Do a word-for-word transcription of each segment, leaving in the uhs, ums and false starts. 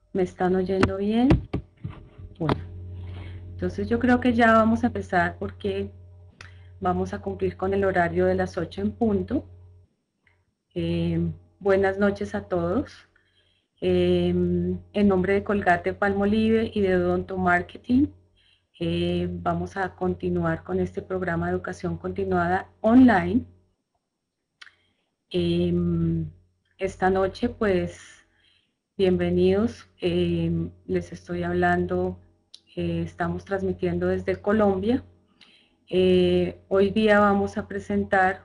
¿Me están oyendo bien? Bueno, entonces yo creo que ya vamos a empezar porque vamos a cumplir con el horario de las ocho en punto. Eh, buenas noches a todos. Eh, en nombre de Colgate Palmolive y de Odonto Marketing, eh, vamos a continuar con este programa de educación continuada online. Eh, esta noche, pues, bienvenidos. Eh, les estoy hablando, eh, estamos transmitiendo desde Colombia. Eh, hoy día vamos a presentar,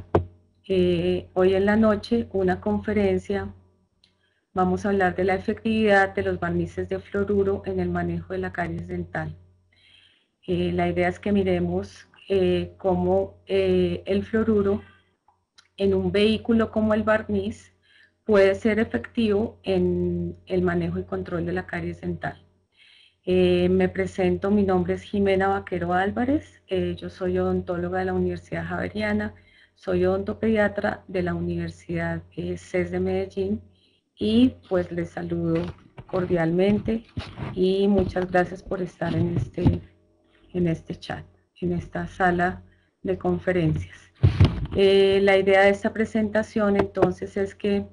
eh, hoy en la noche, una conferencia. Vamos a hablar de la efectividad de los barnices de fluoruro en el manejo de la caries dental. Eh, la idea es que miremos eh, cómo eh, el fluoruro en un vehículo como el barniz puede ser efectivo en el manejo y control de la caries dental. Eh, me presento, mi nombre es Jimena Vaquero Álvarez, eh, yo soy odontóloga de la Universidad Javeriana, soy odontopediatra de la Universidad eh, C E S de Medellín y pues les saludo cordialmente y muchas gracias por estar en este, en este chat, en esta sala de conferencias. Eh, la idea de esta presentación entonces es que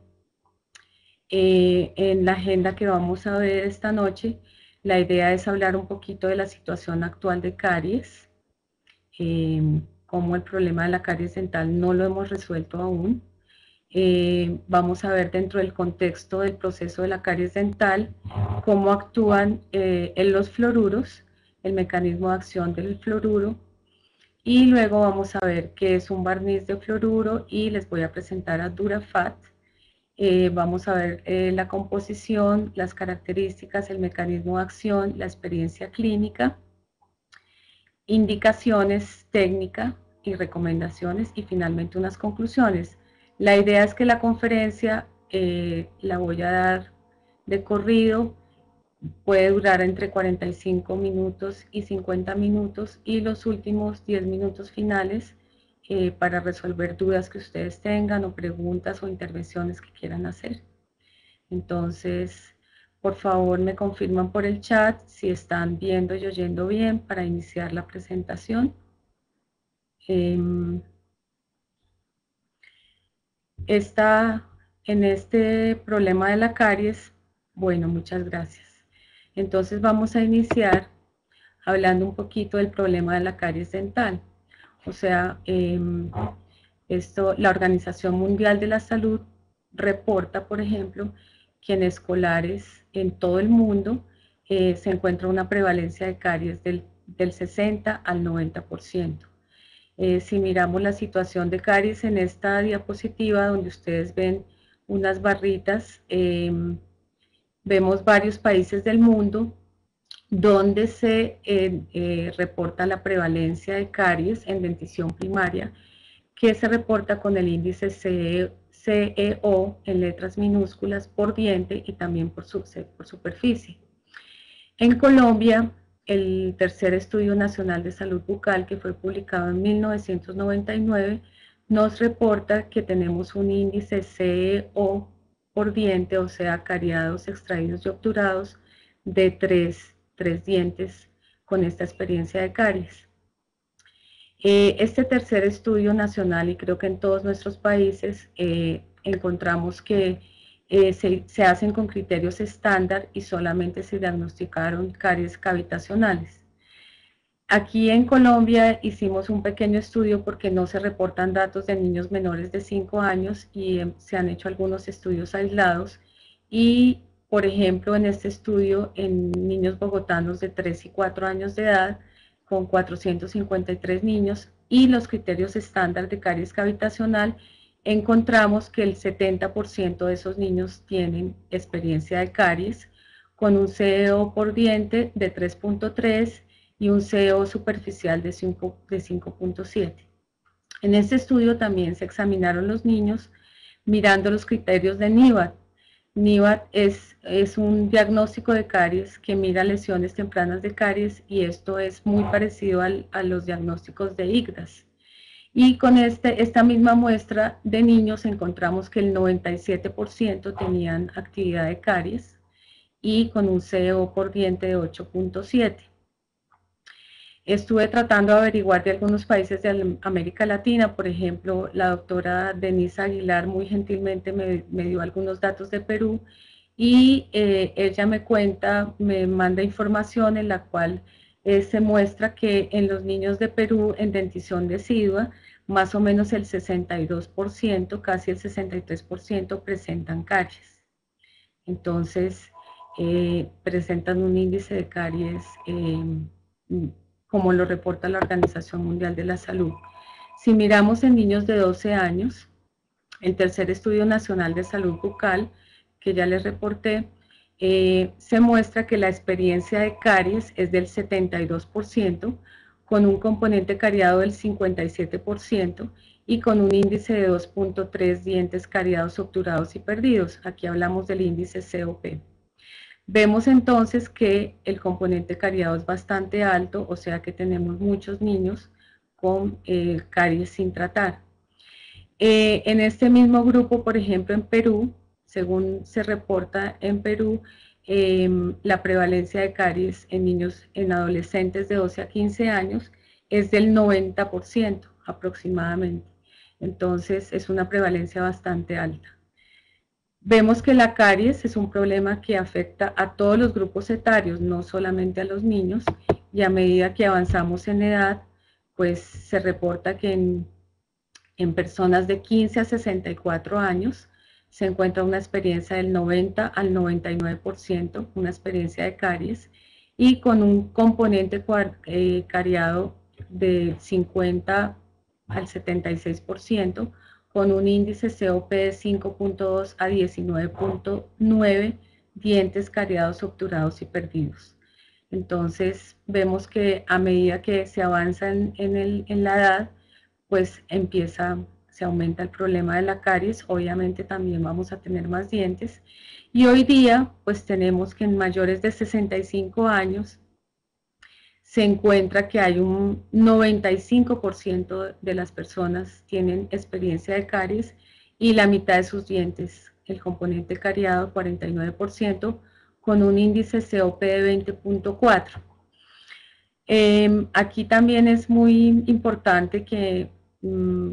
eh, en la agenda que vamos a ver esta noche, la idea es hablar un poquito de la situación actual de caries, eh, cómo el problema de la caries dental no lo hemos resuelto aún. Eh, vamos a ver dentro del contexto del proceso de la caries dental cómo actúan eh, en los fluoruros, el mecanismo de acción del fluoruro, y luego vamos a ver qué es un barniz de fluoruro y les voy a presentar a Durafat. Eh, vamos a ver eh, la composición, las características, el mecanismo de acción, la experiencia clínica, indicaciones técnicas y recomendaciones y finalmente unas conclusiones. La idea es que la conferencia eh, la voy a dar de corrido, puede durar entre cuarenta y cinco minutos y cincuenta minutos y los últimos diez minutos finales eh, para resolver dudas que ustedes tengan o preguntas o intervenciones que quieran hacer. Entonces, por favor, me confirman por el chat si están viendo y oyendo bien para iniciar la presentación. Eh, esta, en este problema de la caries, bueno, muchas gracias. Entonces vamos a iniciar hablando un poquito del problema de la caries dental. O sea, eh, esto, la Organización Mundial de la Salud reporta, por ejemplo, que en escolares en todo el mundo eh, se encuentra una prevalencia de caries del, del sesenta al noventa por ciento. Eh, si miramos la situación de caries en esta diapositiva, donde ustedes ven unas barritas, eh, vemos varios países del mundo donde se eh, eh, reporta la prevalencia de caries en dentición primaria, que se reporta con el índice C E O en letras minúsculas por diente y también por, su, por superficie. En Colombia, el tercer estudio nacional de salud bucal, que fue publicado en mil novecientos noventa y nueve, nos reporta que tenemos un índice C E O por diente, o sea, cariados, extraídos y obturados, de tres, tres dientes con esta experiencia de caries. Eh, este tercer estudio nacional, y creo que en todos nuestros países, eh, encontramos que eh, se, se hacen con criterios estándar y solamente se diagnosticaron caries cavitacionales. Aquí en Colombia hicimos un pequeño estudio porque no se reportan datos de niños menores de cinco años y eh, se han hecho algunos estudios aislados y, por ejemplo, en este estudio en niños bogotanos de tres y cuatro años de edad, con cuatrocientos cincuenta y tres niños y los criterios estándar de caries cavitacional, encontramos que el setenta por ciento de esos niños tienen experiencia de caries con un C E O por diente de tres punto tres y un C E O superficial de cinco punto siete. En este estudio también se examinaron los niños mirando los criterios de N I V A T. N I V A T es, es un diagnóstico de caries que mira lesiones tempranas de caries y esto es muy parecido al, a los diagnósticos de I C D A S. Y con este, esta misma muestra de niños encontramos que el noventa y siete por ciento tenían actividad de caries y con un C O por diente de ocho punto siete. Estuve tratando de averiguar de algunos países de América Latina, por ejemplo, la doctora Denise Aguilar muy gentilmente me, me dio algunos datos de Perú y eh, ella me cuenta, me manda información en la cual eh, se muestra que en los niños de Perú en dentición decidua, más o menos el sesenta y dos por ciento, casi el sesenta y tres por ciento presentan caries. Entonces, eh, presentan un índice de caries eh, como lo reporta la Organización Mundial de la Salud. Si miramos en niños de doce años, el tercer estudio nacional de salud bucal, que ya les reporté, eh, se muestra que la experiencia de caries es del setenta y dos por ciento, con un componente cariado del cincuenta y siete por ciento y con un índice de dos punto tres dientes cariados, obturados y perdidos. Aquí hablamos del índice C O P. Vemos entonces que el componente cariado es bastante alto, o sea que tenemos muchos niños con eh, caries sin tratar. Eh, en este mismo grupo, por ejemplo, en Perú, según se reporta en Perú, eh, la prevalencia de caries en niños, en adolescentes de doce a quince años es del noventa por ciento aproximadamente. Entonces es una prevalencia bastante alta. Vemos que la caries es un problema que afecta a todos los grupos etarios, no solamente a los niños, y a medida que avanzamos en edad, pues se reporta que en, en personas de quince a sesenta y cuatro años se encuentra una experiencia del noventa al noventa y nueve por ciento, una experiencia de caries, y con un componente eh, cariado de cincuenta al setenta y seis por ciento, con un índice C O P de cinco punto dos a diecinueve punto nueve dientes cariados, obturados y perdidos. Entonces vemos que a medida que se avanza en, en, el, en la edad, pues empieza, se aumenta el problema de la caries, obviamente también vamos a tener más dientes, y hoy día pues tenemos que en mayores de sesenta y cinco años se encuentra que hay un noventa y cinco por ciento de las personas tienen experiencia de caries y la mitad de sus dientes, el componente cariado cuarenta y nueve por ciento, con un índice C O P de veinte punto cuatro. Eh, aquí también es muy importante que mm,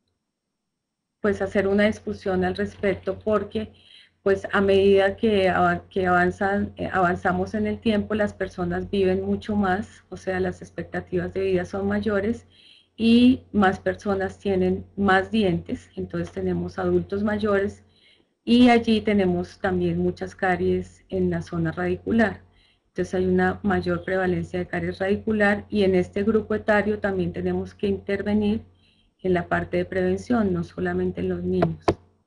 pues hacer una discusión al respecto porque pues a medida que, que avanzan, eh, avanzamos en el tiempo, las personas viven mucho más, o sea, las expectativas de vida son mayores y más personas tienen más dientes, entonces tenemos adultos mayores y allí tenemos también muchas caries en la zona radicular. Entonces hay una mayor prevalencia de caries radicular y en este grupo etario también tenemos que intervenir en la parte de prevención, no solamente en los niños.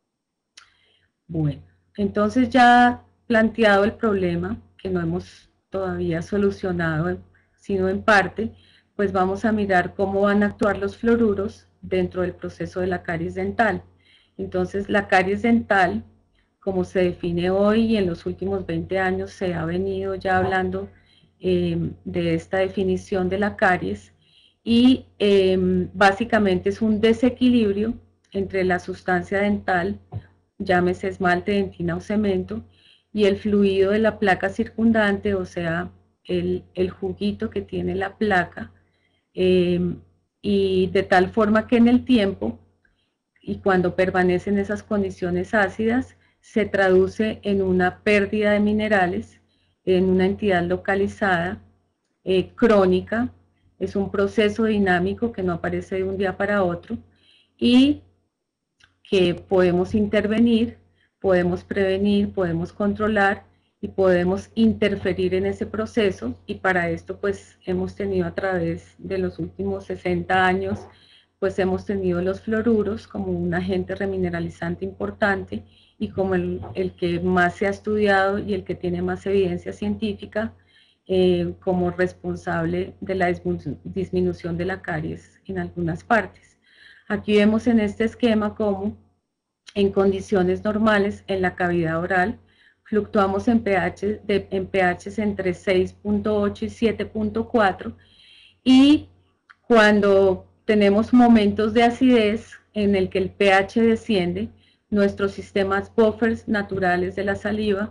Bueno, entonces ya planteado el problema, que no hemos todavía solucionado, sino en parte, pues vamos a mirar cómo van a actuar los fluoruros dentro del proceso de la caries dental. Entonces, la caries dental, como se define hoy y en los últimos veinte años se ha venido ya hablando eh, de esta definición de la caries, y eh, básicamente es un desequilibrio entre la sustancia dental, llámese esmalte, dentina o cemento, y el fluido de la placa circundante, o sea, el, el juguito que tiene la placa, eh, y de tal forma que en el tiempo, y cuando permanecen esas condiciones ácidas, se traduce en una pérdida de minerales, en una entidad localizada, eh, crónica, es un proceso dinámico que no aparece de un día para otro, y que podemos intervenir, podemos prevenir, podemos controlar y podemos interferir en ese proceso, y para esto pues hemos tenido a través de los últimos sesenta años, pues hemos tenido los fluoruros como un agente remineralizante importante y como el, el que más se ha estudiado y el que tiene más evidencia científica eh, como responsable de la disminución de la caries en algunas partes. Aquí vemos en este esquema cómo en condiciones normales en la cavidad oral fluctuamos en pH, de, en pHs entre seis punto ocho y siete punto cuatro, y cuando tenemos momentos de acidez en el que el pH desciende, nuestros sistemas buffers naturales de la saliva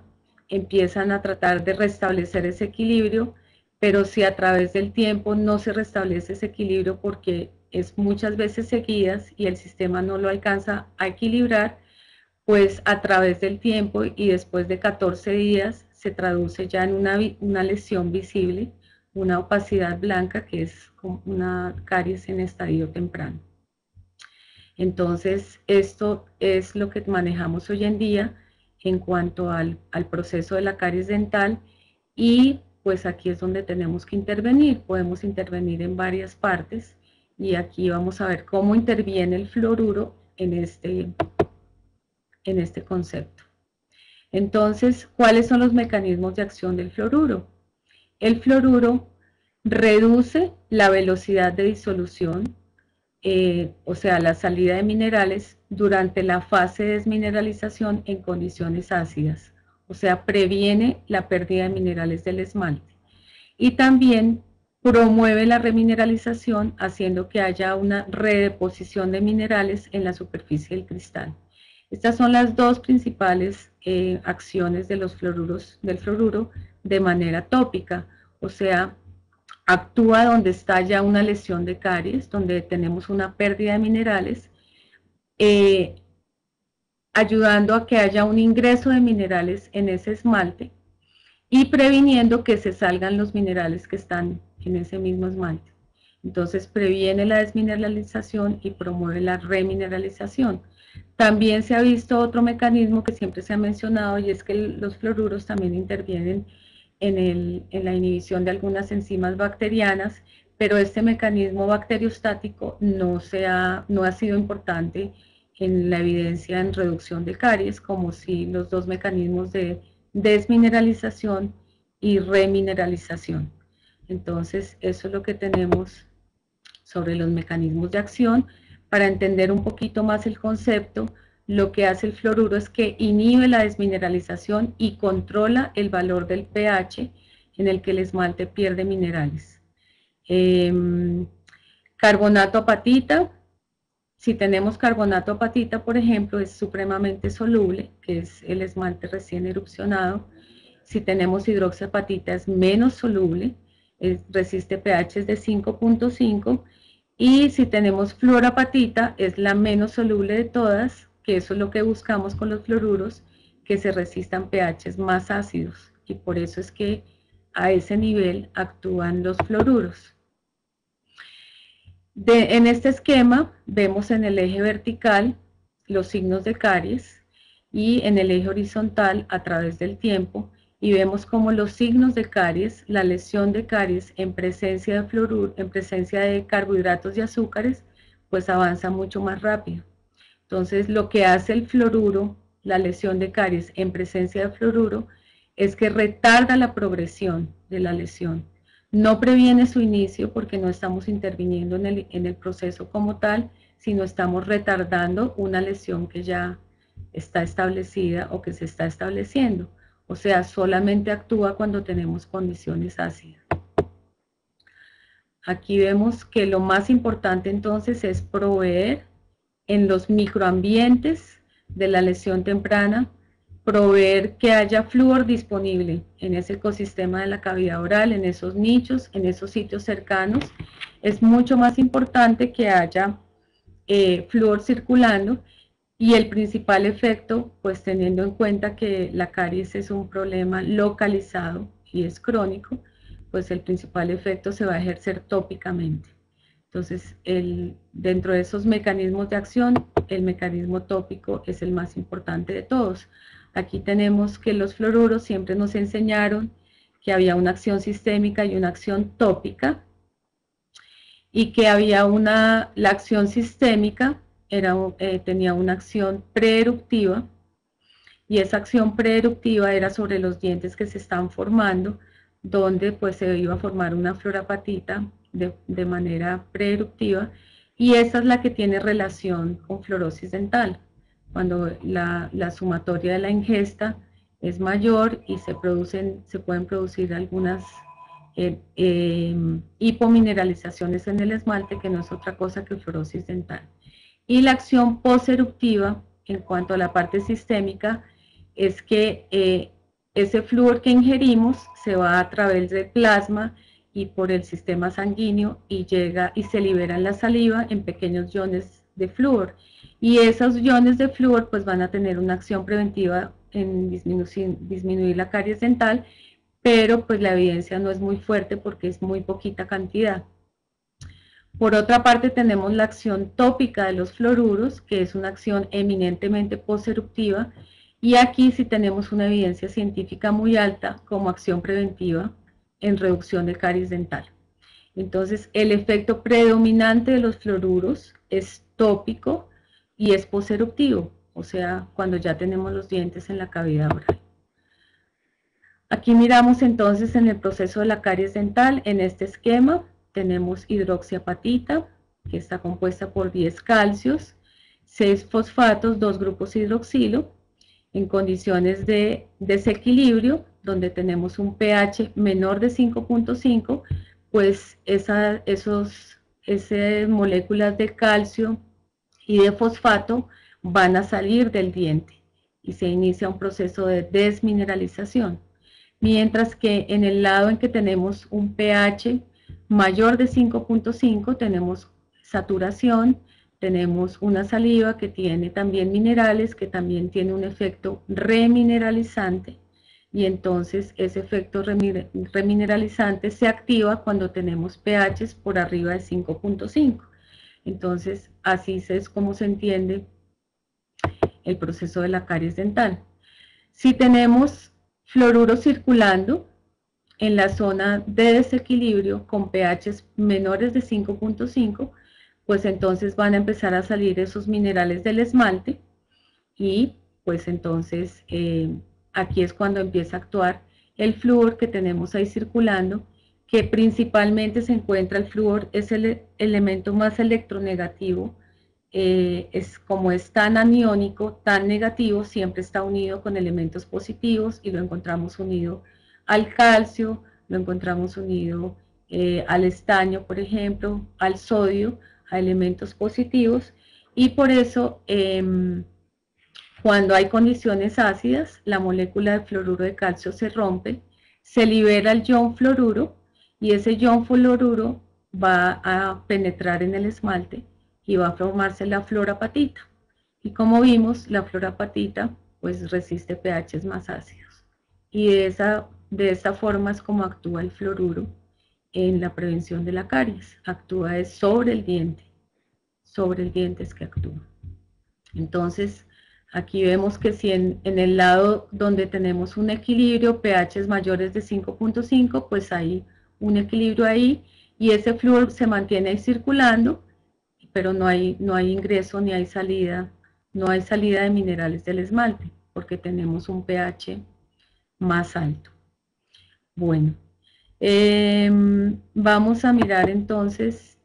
empiezan a tratar de restablecer ese equilibrio, pero si a través del tiempo no se restablece ese equilibrio porque es muchas veces seguidas y el sistema no lo alcanza a equilibrar, pues a través del tiempo y después de catorce días se traduce ya en una, una lesión visible, una opacidad blanca que es una caries en estadio temprano. Entonces, esto es lo que manejamos hoy en día en cuanto al, al proceso de la caries dental, y pues aquí es donde tenemos que intervenir. Podemos intervenir en varias partes y aquí vamos a ver cómo interviene el fluoruro en este, en este concepto. Entonces, ¿cuáles son los mecanismos de acción del fluoruro? El fluoruro reduce la velocidad de disolución, eh, o sea, la salida de minerales durante la fase de desmineralización en condiciones ácidas, o sea, previene la pérdida de minerales del esmalte. Y también promueve la remineralización, haciendo que haya una redeposición de minerales en la superficie del cristal. Estas son las dos principales eh, acciones de los fluoruros, del fluoruro de manera tópica, o sea, actúa donde está ya una lesión de caries, donde tenemos una pérdida de minerales, eh, ayudando a que haya un ingreso de minerales en ese esmalte y previniendo que se salgan los minerales que están en ese mismo esmalte. Entonces previene la desmineralización y promueve la remineralización. También se ha visto otro mecanismo que siempre se ha mencionado, y es que los fluoruros también intervienen en, el, en la inhibición de algunas enzimas bacterianas, pero este mecanismo bacteriostático no, se ha, no ha sido importante en la evidencia en reducción de caries, como si los dos mecanismos de desmineralización y remineralización. Entonces, eso es lo que tenemos sobre los mecanismos de acción. Para entender un poquito más el concepto, lo que hace el fluoruro es que inhibe la desmineralización y controla el valor del pH en el que el esmalte pierde minerales. Eh, carbonato apatita. Si tenemos carbonato apatita, por ejemplo, es supremamente soluble, que es el esmalte recién erupcionado. Si tenemos hidroxiapatita es menos soluble, es, resiste pH de cinco punto cinco. Y si tenemos fluorapatita, es la menos soluble de todas, que eso es lo que buscamos con los fluoruros, que se resistan pHs más ácidos. Y por eso es que a ese nivel actúan los fluoruros. De, en este esquema vemos en el eje vertical los signos de caries y en el eje horizontal a través del tiempo, y vemos como los signos de caries, la lesión de caries en presencia de fluoruro, en presencia de carbohidratos y azúcares, pues avanza mucho más rápido. Entonces, lo que hace el fluoruro, la lesión de caries en presencia de fluoruro, es que retarda la progresión de la lesión. No previene su inicio porque no estamos interviniendo en el, en el proceso como tal, sino estamos retardando una lesión que ya está establecida o que se está estableciendo. O sea, solamente actúa cuando tenemos condiciones ácidas. Aquí vemos que lo más importante entonces es proveer en los microambientes de la lesión temprana, proveer que haya flúor disponible en ese ecosistema de la cavidad oral, en esos nichos, en esos sitios cercanos. Es mucho más importante que haya eh, flúor circulando, y el principal efecto, pues teniendo en cuenta que la caries es un problema localizado y es crónico, pues el principal efecto se va a ejercer tópicamente. Entonces, el, dentro de esos mecanismos de acción, el mecanismo tópico es el más importante de todos. Aquí tenemos que los fluoruros siempre nos enseñaron que había una acción sistémica y una acción tópica, y que había una, la acción sistémica era, eh, tenía una acción preeruptiva, y esa acción preeruptiva era sobre los dientes que se están formando, donde pues se iba a formar una fluorapatita de, de manera preeruptiva, y esa es la que tiene relación con fluorosis dental, cuando la, la sumatoria de la ingesta es mayor y se, producen, se pueden producir algunas eh, eh, hipomineralizaciones en el esmalte, que no es otra cosa que fluorosis dental. Y la acción poseruptiva, en cuanto a la parte sistémica, es que eh, ese flúor que ingerimos se va a través del plasma y por el sistema sanguíneo y llega y se libera en la saliva en pequeños iones de flúor. Y esos iones de flúor pues van a tener una acción preventiva en disminuir, disminuir la caries dental, pero pues la evidencia no es muy fuerte porque es muy poquita cantidad. Por otra parte tenemos la acción tópica de los fluoruros, que es una acción eminentemente posteruptiva, y aquí sí tenemos una evidencia científica muy alta como acción preventiva en reducción de caries dental. Entonces, el efecto predominante de los fluoruros es tópico y es posteruptivo, o sea, cuando ya tenemos los dientes en la cavidad oral. Aquí miramos entonces en el proceso de la caries dental, en este esquema, tenemos hidroxiapatita, que está compuesta por diez calcios, seis fosfatos, dos grupos hidroxilo, en condiciones de desequilibrio, donde tenemos un pH menor de cinco punto cinco, pues esa, esos, esas moléculas de calcio y de fosfato van a salir del diente y se inicia un proceso de desmineralización. Mientras que en el lado en que tenemos un pH mayor de cinco punto cinco tenemos saturación, tenemos una saliva que tiene también minerales, que también tiene un efecto remineralizante, y entonces ese efecto remineralizante se activa cuando tenemos pHs por arriba de cinco punto cinco. Entonces así es como se entiende el proceso de la caries dental. Si tenemos fluoruro circulando en la zona de desequilibrio con pHs menores de cinco punto cinco, pues entonces van a empezar a salir esos minerales del esmalte y pues entonces eh, aquí es cuando empieza a actuar el flúor que tenemos ahí circulando, que principalmente se encuentra el flúor, es el elemento más electronegativo. Eh, es como es tan aniónico, tan negativo, siempre está unido con elementos positivos y lo encontramos unido al calcio, lo encontramos unido eh, al estaño, por ejemplo, al sodio, a elementos positivos, y por eso eh, cuando hay condiciones ácidas, la molécula de fluoruro de calcio se rompe, se libera el ion fluoruro y ese ion fluoruro va a penetrar en el esmalte y va a formarse la fluorapatita. Y como vimos, la fluorapatita pues resiste pHs más ácidos. Y de esa, de esa forma es como actúa el fluoruro en la prevención de la caries. Actúa es sobre el diente, sobre el diente es que actúa. Entonces, aquí vemos que si en, en el lado donde tenemos un equilibrio, pHs mayores de cinco punto cinco, pues hay un equilibrio ahí y ese flúor se mantiene ahí circulando, pero no hay, no hay ingreso ni hay salida, no hay salida de minerales del esmalte, porque tenemos un pH más alto. Bueno, eh, vamos a mirar entonces,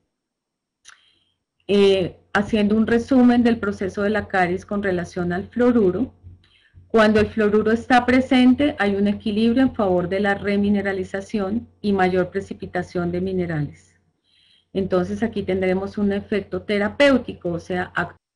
eh, haciendo un resumen del proceso de la caries con relación al fluoruro. Cuando el fluoruro está presente, hay un equilibrio en favor de la remineralización y mayor precipitación de minerales. Entonces aquí tendremos un efecto terapéutico, o sea,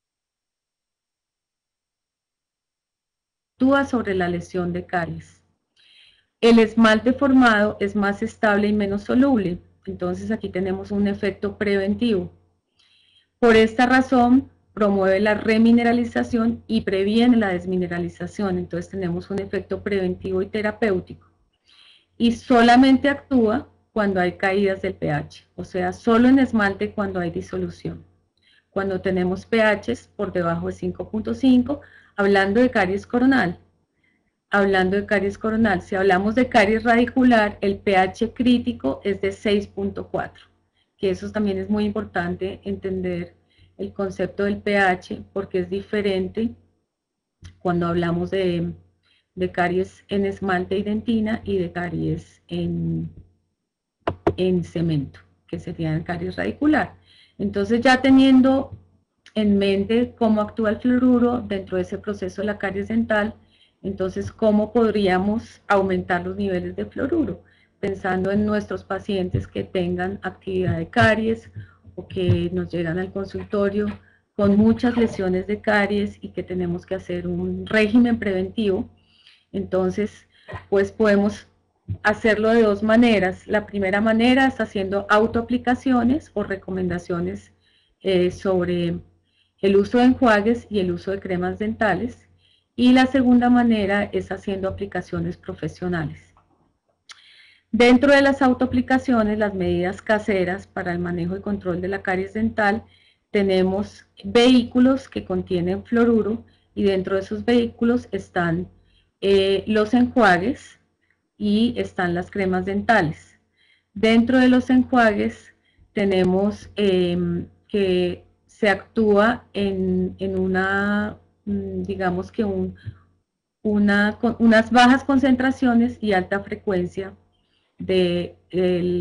actúa sobre la lesión de caries. El esmalte formado es más estable y menos soluble, entonces aquí tenemos un efecto preventivo. Por esta razón, promueve la remineralización y previene la desmineralización, entonces tenemos un efecto preventivo y terapéutico. Y solamente actúa cuando hay caídas del pH, o sea, solo en esmalte cuando hay disolución. Cuando tenemos pHs por debajo de cinco punto cinco, hablando de caries coronal. Hablando de caries coronal, si hablamos de caries radicular, el pH crítico es de seis punto cuatro, que eso también es muy importante entender el concepto del pH, porque es diferente cuando hablamos de, de caries en esmalte y dentina y de caries en, en cemento, que serían caries radicular. Entonces, ya teniendo en mente cómo actúa el fluoruro dentro de ese proceso de la caries dental, entonces, ¿cómo podríamos aumentar los niveles de fluoruro? Pensando en nuestros pacientes que tengan actividad de caries o que nos llegan al consultorio con muchas lesiones de caries y que tenemos que hacer un régimen preventivo. Entonces, Pues podemos hacerlo de dos maneras. La primera manera es haciendo autoaplicaciones o recomendaciones eh, sobre el uso de enjuagues y el uso de cremas dentales. Y la segunda manera es haciendo aplicaciones profesionales. Dentro de las autoaplicaciones, las medidas caseras para el manejo y control de la caries dental, tenemos vehículos que contienen fluoruro y dentro de esos vehículos están eh, los enjuagues y están las cremas dentales. Dentro de los enjuagues tenemos eh, que se actúa en, en una, digamos que un, una, unas bajas concentraciones y alta frecuencia de el,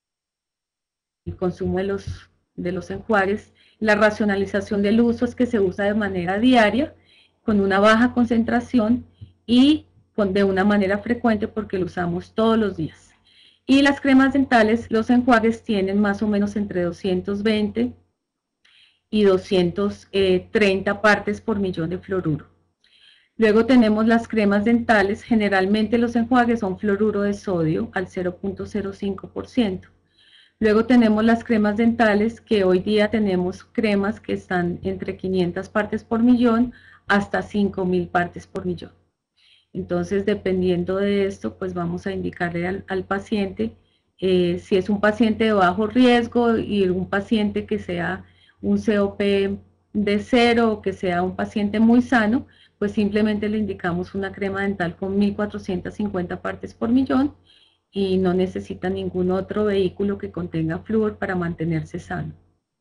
el consumo de los, de los enjuagues. La racionalización del uso es que se usa de manera diaria, con una baja concentración y con, de una manera frecuente porque lo usamos todos los días. Y las cremas dentales, los enjuagues tienen más o menos entre doscientos veinte y doscientos treinta partes por millón de fluoruro. Luego tenemos las cremas dentales, generalmente los enjuagues son fluoruro de sodio al cero punto cero cinco por ciento. Luego tenemos las cremas dentales, que hoy día tenemos cremas que están entre quinientas partes por millón hasta cinco mil partes por millón. Entonces, dependiendo de esto, pues vamos a indicarle al, al paciente, eh, si es un paciente de bajo riesgo y un paciente que sea un C O P de cero o que sea un paciente muy sano, pues simplemente le indicamos una crema dental con mil cuatrocientas cincuenta partes por millón y no necesita ningún otro vehículo que contenga flúor para mantenerse sano.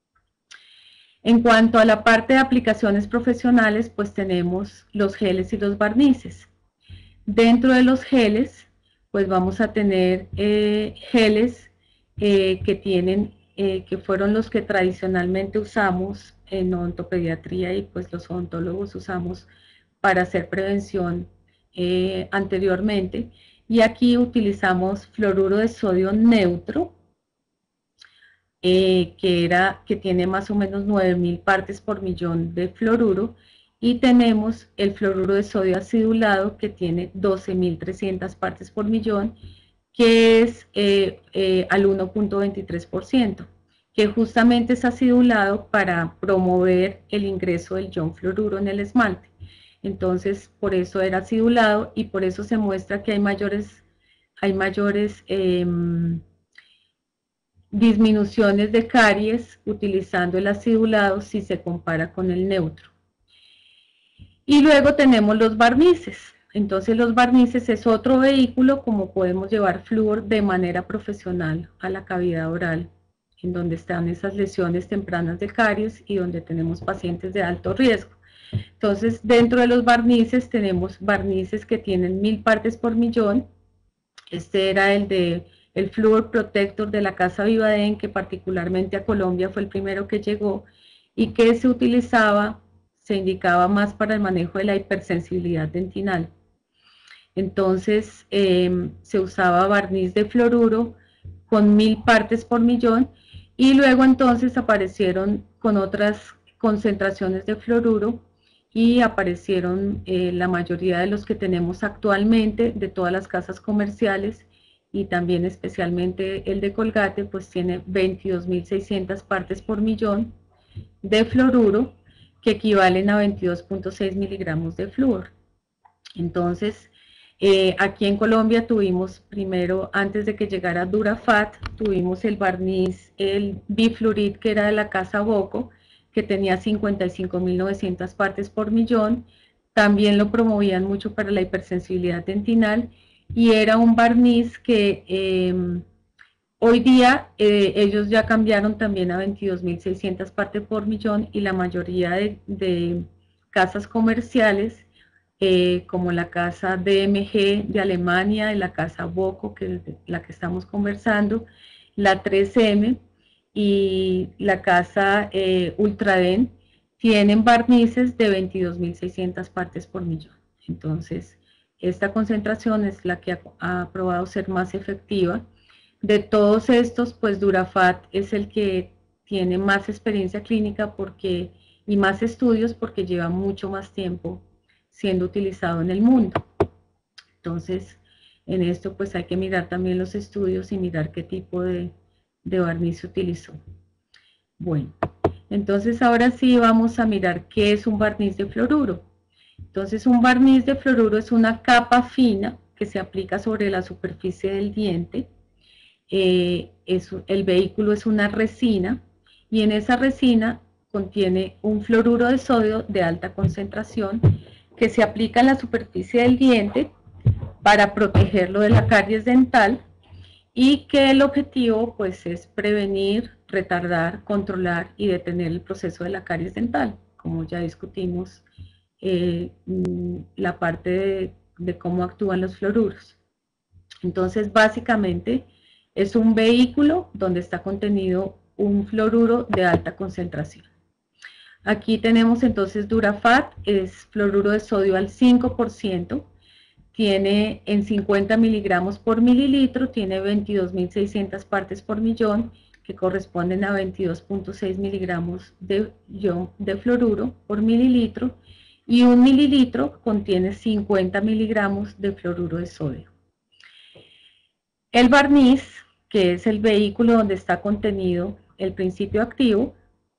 En cuanto a la parte de aplicaciones profesionales, pues tenemos los geles y los barnices. Dentro de los geles, pues vamos a tener eh, geles eh, que tienen, eh, que fueron los que tradicionalmente usamos en odontopediatría y pues los odontólogos usamos para hacer prevención eh, anteriormente. Y aquí utilizamos fluoruro de sodio neutro, eh, que, era, que tiene más o menos nueve mil partes por millón de fluoruro, y tenemos el fluoruro de sodio acidulado que tiene doce mil trescientas partes por millón, que es eh, eh, al uno punto veintitrés por ciento, que justamente es acidulado para promover el ingreso del ion fluoruro en el esmalte. Entonces, por eso era acidulado y por eso se muestra que hay mayores, hay mayores eh, disminuciones de caries utilizando el acidulado si se compara con el neutro. Y luego tenemos los barnices. Entonces los barnices es otro vehículo como podemos llevar flúor de manera profesional a la cavidad oral, en donde están esas lesiones tempranas de caries y donde tenemos pacientes de alto riesgo. Entonces dentro de los barnices tenemos barnices que tienen mil partes por millón. Este era el de el Fluor Protector de la Casa Vivaden, que particularmente a Colombia fue el primero que llegó y que se utilizaba, se indicaba más para el manejo de la hipersensibilidad dentinal. Entonces eh, se usaba barniz de fluoruro con mil partes por millón y luego entonces aparecieron con otras concentraciones de fluoruro y aparecieron eh, la mayoría de los que tenemos actualmente de todas las casas comerciales y también especialmente el de Colgate, pues tiene veintidós mil seiscientas partes por millón de fluoruro, que equivalen a veintidós punto seis miligramos de flúor. Entonces, eh, aquí en Colombia tuvimos primero, antes de que llegara Durafat, tuvimos el barniz, el Bifluorid, que era de la casa Boco, que tenía cincuenta y cinco mil novecientas partes por millón. También lo promovían mucho para la hipersensibilidad dentinal y era un barniz que eh, hoy día eh, ellos ya cambiaron también a veintidós mil seiscientas partes por millón y la mayoría de, de casas comerciales, eh, como la casa D M G de Alemania y la casa Boco, que es la que estamos conversando, la tres M y la casa eh, Ultraden, tienen barnices de veintidós mil seiscientas partes por millón. Entonces, esta concentración es la que ha, ha probado ser más efectiva. De todos estos, pues Durafat es el que tiene más experiencia clínica porque, y más estudios porque lleva mucho más tiempo siendo utilizado en el mundo. Entonces, En esto pues hay que mirar también los estudios y mirar qué tipo de, de barniz se utilizó. Bueno, entonces ahora sí vamos a mirar qué es un barniz de fluoruro. Entonces un barniz de fluoruro es una capa fina que se aplica sobre la superficie del diente. Eh, es, el vehículo es una resina y en esa resina contiene un fluoruro de sodio de alta concentración que se aplica en la superficie del diente para protegerlo de la caries dental y que el objetivo pues es prevenir, retardar, controlar y detener el proceso de la caries dental, como ya discutimos eh, la parte de, de cómo actúan los fluoruros. Entonces básicamente es un vehículo donde está contenido un fluoruro de alta concentración. Aquí tenemos entonces Durafat, es fluoruro de sodio al cinco por ciento, tiene en cincuenta miligramos por mililitro, tiene veintidós mil seiscientas partes por millón, que corresponden a veintidós punto seis miligramos de, de fluoruro por mililitro, y un mililitro contiene cincuenta miligramos de fluoruro de sodio. El barniz, que es el vehículo donde está contenido el principio activo,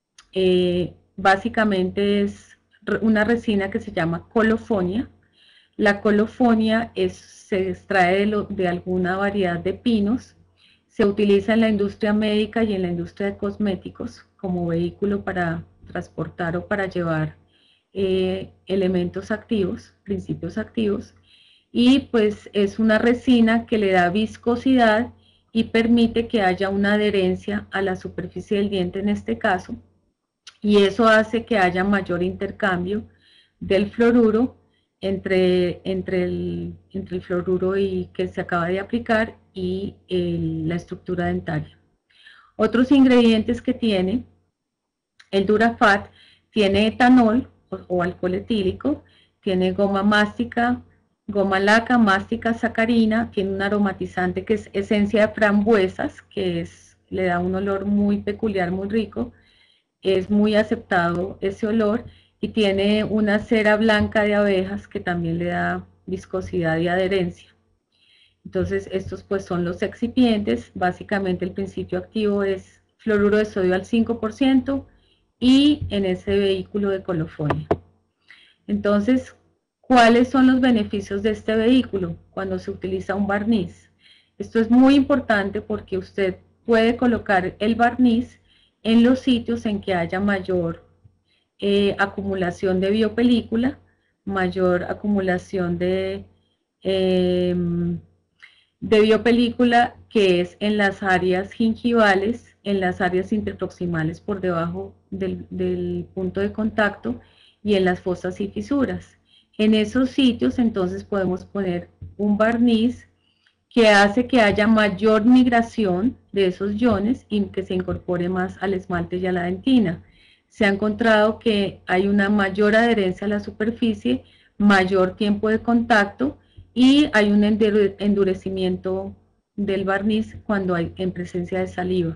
eh, básicamente es una resina que se llama colofonia. La colofonia es, se extrae de, lo, de alguna variedad de pinos, se utiliza en la industria médica y en la industria de cosméticos como vehículo para transportar o para llevar eh, elementos activos, principios activos, y pues es una resina que le da viscosidad y permite que haya una adherencia a la superficie del diente en este caso, y eso hace que haya mayor intercambio del fluoruro entre, entre, el, entre el fluoruro y, que se acaba de aplicar y el, la estructura dentaria. Otros ingredientes que tiene el Durafat, tiene etanol o, o alcohol etílico, tiene goma mástica, goma laca, mástica, sacarina, tiene un aromatizante que es esencia de frambuesas, que es, le da un olor muy peculiar, muy rico, es muy aceptado ese olor, y tiene una cera blanca de abejas que también le da viscosidad y adherencia. Entonces estos pues son los excipientes. Básicamente el principio activo es fluoruro de sodio al cinco por ciento y en ese vehículo de colofonia. Entonces, ¿cuáles son los beneficios de este vehículo cuando se utiliza un barniz? Esto es muy importante porque usted puede colocar el barniz en los sitios en que haya mayor eh, acumulación de biopelícula, mayor acumulación de, eh, de biopelícula, que es en las áreas gingivales, en las áreas interproximales por debajo del, del punto de contacto y en las fosas y fisuras. En esos sitios entonces podemos poner un barniz que hace que haya mayor migración de esos iones y que se incorpore más al esmalte y a la dentina. Se ha encontrado que hay una mayor adherencia a la superficie, mayor tiempo de contacto y hay un endurecimiento del barniz cuando hay en presencia de saliva.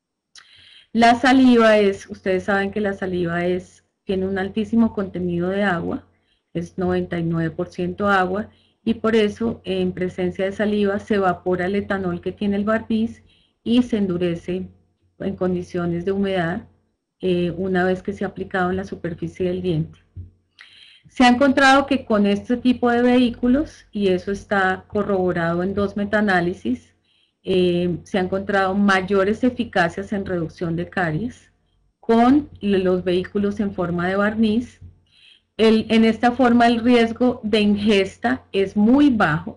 La saliva es, ustedes saben que la saliva es, tiene un altísimo contenido de agua, es noventa y nueve por ciento agua, y por eso en presencia de saliva se evapora el etanol que tiene el barniz y se endurece en condiciones de humedad eh, una vez que se ha aplicado en la superficie del diente. Se ha encontrado que con este tipo de vehículos, y eso está corroborado en dos metaanálisis, eh, se ha encontrado mayores eficacias en reducción de caries con los vehículos en forma de barniz. El, en esta forma el riesgo de ingesta es muy bajo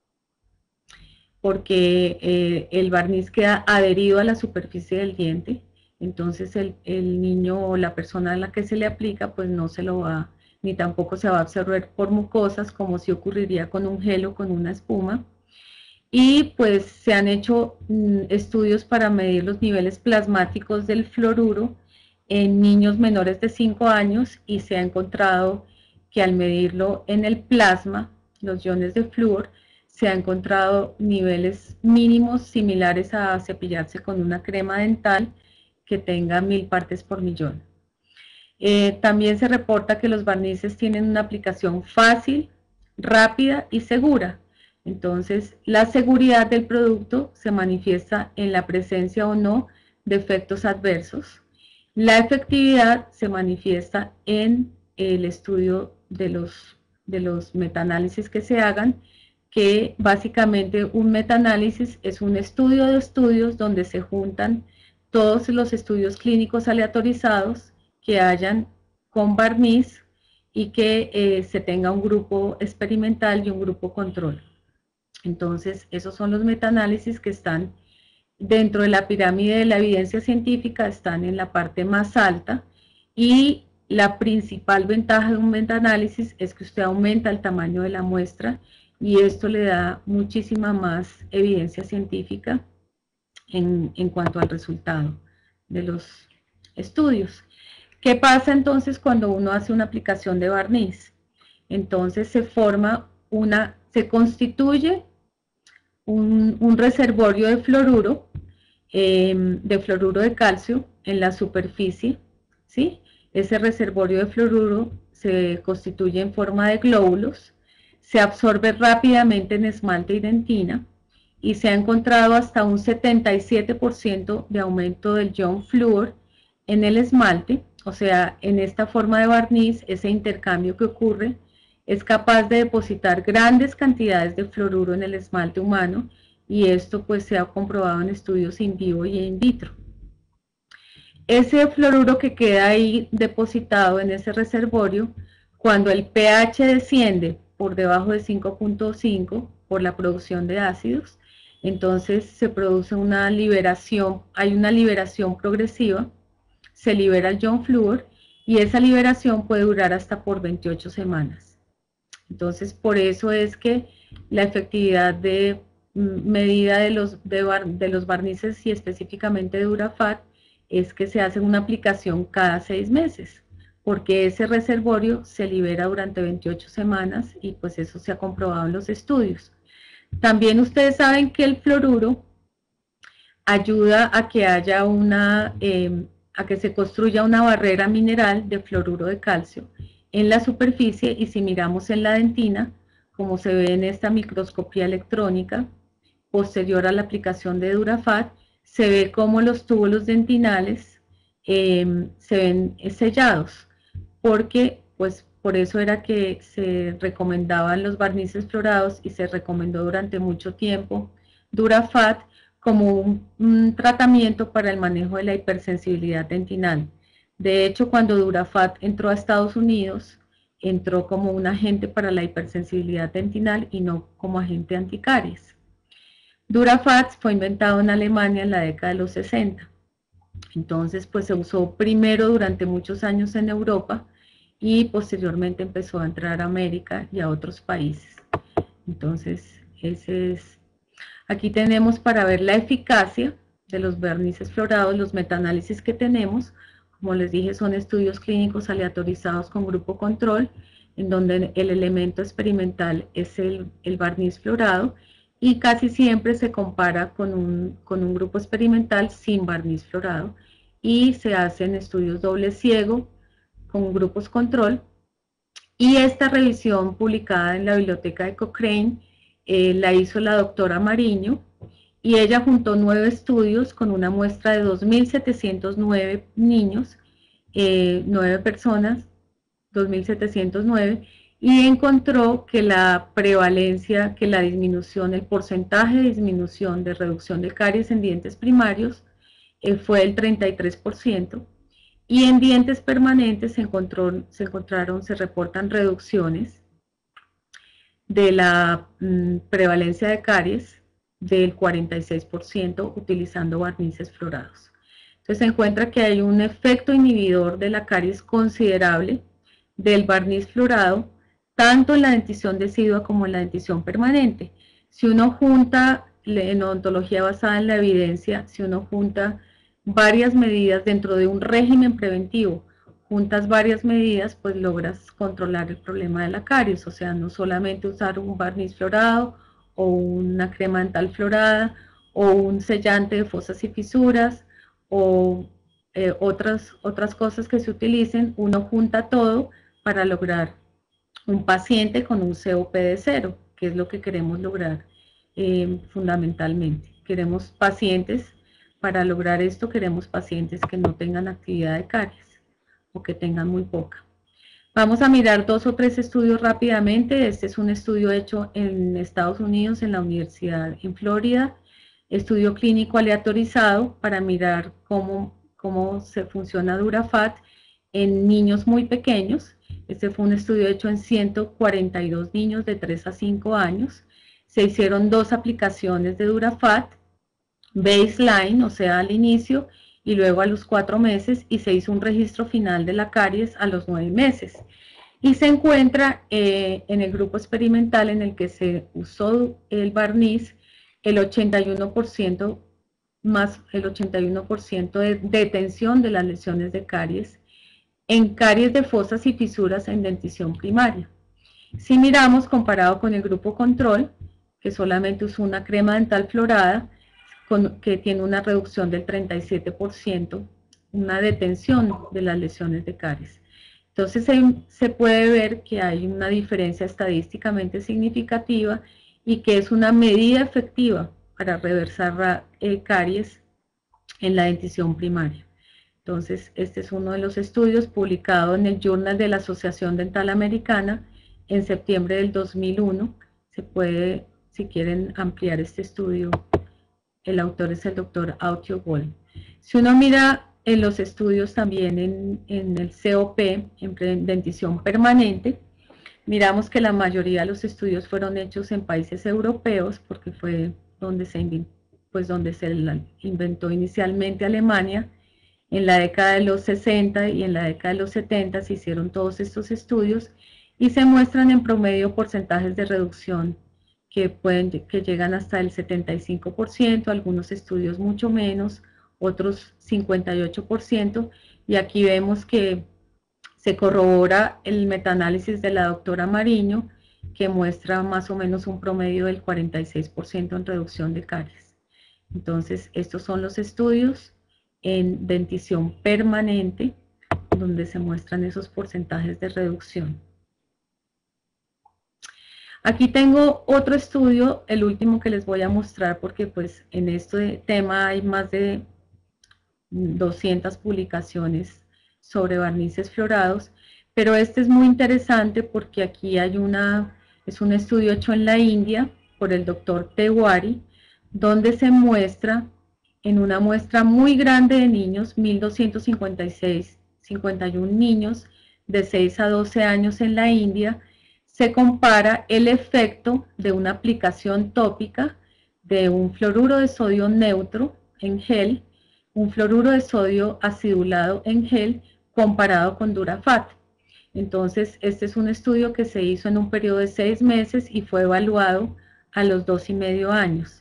porque eh, el barniz queda adherido a la superficie del diente, entonces el, el niño o la persona a la que se le aplica pues no se lo va, ni tampoco se va a absorber por mucosas como si ocurriría con un gel o con una espuma. Y pues se han hecho mm, estudios para medir los niveles plasmáticos del fluoruro en niños menores de cinco años y se ha encontrado que al medirlo en el plasma, los iones de flúor, se ha encontrado niveles mínimos similares a cepillarse con una crema dental que tenga mil partes por millón. Eh, también se reporta que los barnices tienen una aplicación fácil, rápida y segura. Entonces, la seguridad del producto se manifiesta en la presencia o no de efectos adversos. La efectividad se manifiesta en el estudio de los, de los metaanálisis que se hagan, que básicamente un metaanálisis es un estudio de estudios donde se juntan todos los estudios clínicos aleatorizados que hayan con barniz y que eh, se tenga un grupo experimental y un grupo control. Entonces, esos son los metaanálisis que están dentro de la pirámide de la evidencia científica, están en la parte más alta, y la principal ventaja de un metaanálisis es que usted aumenta el tamaño de la muestra y esto le da muchísima más evidencia científica en, en cuanto al resultado de los estudios. ¿Qué pasa entonces cuando uno hace una aplicación de barniz? Entonces se forma una, se constituye un, un reservorio de fluoruro, eh, de fluoruro de calcio en la superficie, ¿sí? Ese reservorio de fluoruro se constituye en forma de glóbulos, se absorbe rápidamente en esmalte y dentina, y se ha encontrado hasta un setenta y siete por ciento de aumento del ion flúor en el esmalte. O sea, en esta forma de barniz, ese intercambio que ocurre es capaz de depositar grandes cantidades de fluoruro en el esmalte humano, y esto pues se ha comprobado en estudios in vivo y in vitro. Ese fluoruro que queda ahí depositado en ese reservorio, cuando el pH desciende por debajo de cinco punto cinco por la producción de ácidos, entonces se produce una liberación, hay una liberación progresiva, se libera el ion flúor y esa liberación puede durar hasta por veintiocho semanas. Entonces, por eso es que la efectividad de medida de los, de, bar, de los barnices y específicamente de Durafat es que se hace una aplicación cada seis meses, porque ese reservorio se libera durante veintiocho semanas y pues eso se ha comprobado en los estudios. También ustedes saben que el fluoruro ayuda a que haya una, eh, a que se construya una barrera mineral de fluoruro de calcio en la superficie, y si miramos en la dentina, como se ve en esta microscopía electrónica, posterior a la aplicación de Durafat, se ve como los túbulos dentinales eh, se ven sellados, porque pues por eso era que se recomendaban los barnices fluorados y se recomendó durante mucho tiempo Durafat como un, un tratamiento para el manejo de la hipersensibilidad dentinal. De hecho, cuando Durafat entró a Estados Unidos, entró como un agente para la hipersensibilidad dentinal y no como agente anticaries. Durafat fue inventado en Alemania en la década de los sesenta. Entonces, pues se usó primero durante muchos años en Europa y posteriormente empezó a entrar a América y a otros países. Entonces, ese es... Aquí tenemos para ver la eficacia de los barnices fluorados, los metaanálisis que tenemos. Como les dije, son estudios clínicos aleatorizados con grupo control, en donde el elemento experimental es el, el barniz fluorado, y casi siempre se compara con un, con un grupo experimental sin barniz fluorado, y se hacen estudios doble ciego con grupos control. Y esta revisión publicada en la biblioteca de Cochrane eh, la hizo la doctora Mariño, y ella juntó nueve estudios con una muestra de dos mil setecientos nueve niños, eh, nueve personas, dos mil setecientos nueve, y encontró que la prevalencia, que la disminución, el porcentaje de disminución de reducción de caries en dientes primarios eh, fue el treinta y tres por ciento, y en dientes permanentes se, encontró, se encontraron, se reportan reducciones de la mmm, prevalencia de caries del cuarenta y seis por ciento utilizando barnices fluorados. Entonces se encuentra que hay un efecto inhibidor de la caries considerable del barniz fluorado, tanto en la dentición decidua como en la dentición permanente. Si uno junta, en odontología basada en la evidencia, si uno junta varias medidas dentro de un régimen preventivo, juntas varias medidas, pues logras controlar el problema de la caries. O sea, no solamente usar un barniz fluorado o una crema dental fluorada o un sellante de fosas y fisuras o eh, otras, otras cosas que se utilicen, uno junta todo para lograr un paciente con un C O P de cero. qué es lo que queremos lograr eh, fundamentalmente. Queremos pacientes, para lograr esto queremos pacientes que no tengan actividad de caries o que tengan muy poca. Vamos a mirar dos o tres estudios rápidamente. Este es un estudio hecho en Estados Unidos, en la Universidad en Florida, estudio clínico aleatorizado para mirar cómo, cómo se funciona Durafat en niños muy pequeños. Este fue un estudio hecho en ciento cuarenta y dos niños de tres a cinco años. Se hicieron dos aplicaciones de Durafat, baseline, o sea, al inicio, y luego a los cuatro meses, y se hizo un registro final de la caries a los nueve meses. Y se encuentra eh, en el grupo experimental en el que se usó el barniz, el ochenta y uno por ciento más el ochenta y uno por ciento de detención de las lesiones de caries en caries de fosas y fisuras en dentición primaria. Si miramos comparado con el grupo control, que solamente usó una crema dental florada, con, que tiene una reducción del treinta y siete por ciento, una detención de las lesiones de caries. Entonces se, se puede ver que hay una diferencia estadísticamente significativa y que es una medida efectiva para reversar eh, caries en la dentición primaria. Entonces, este es uno de los estudios publicado en el Journal de la Asociación Dental Americana en septiembre del dos mil uno. Se puede, si quieren ampliar este estudio, el autor es el doctor Autio Gold. Si uno mira en los estudios también en, en el C O P, en dentición permanente, miramos que la mayoría de los estudios fueron hechos en países europeos, porque fue donde se inventó, pues donde se inventó inicialmente Alemania. En la década de los sesenta y en la década de los setenta se hicieron todos estos estudios y se muestran en promedio porcentajes de reducción que, pueden, que llegan hasta el setenta y cinco por ciento, algunos estudios mucho menos, otros cincuenta y ocho por ciento, y aquí vemos que se corrobora el metaanálisis de la doctora Mariño, que muestra más o menos un promedio del cuarenta y seis por ciento en reducción de caries. Entonces, estos son los estudios en dentición permanente, donde se muestran esos porcentajes de reducción. Aquí tengo otro estudio, el último que les voy a mostrar, porque pues en este tema hay más de doscientas publicaciones sobre barnices florados, pero este es muy interesante porque aquí hay una, es un estudio hecho en la India por el doctor Tewari, donde se muestra en una muestra muy grande de niños, mil doscientos cincuenta y seis, cincuenta y uno niños de seis a doce años en la India, se compara el efecto de una aplicación tópica de un fluoruro de sodio neutro en gel, un fluoruro de sodio acidulado en gel comparado con Durafat. Entonces, este es un estudio que se hizo en un periodo de seis meses y fue evaluado a los dos y medio años.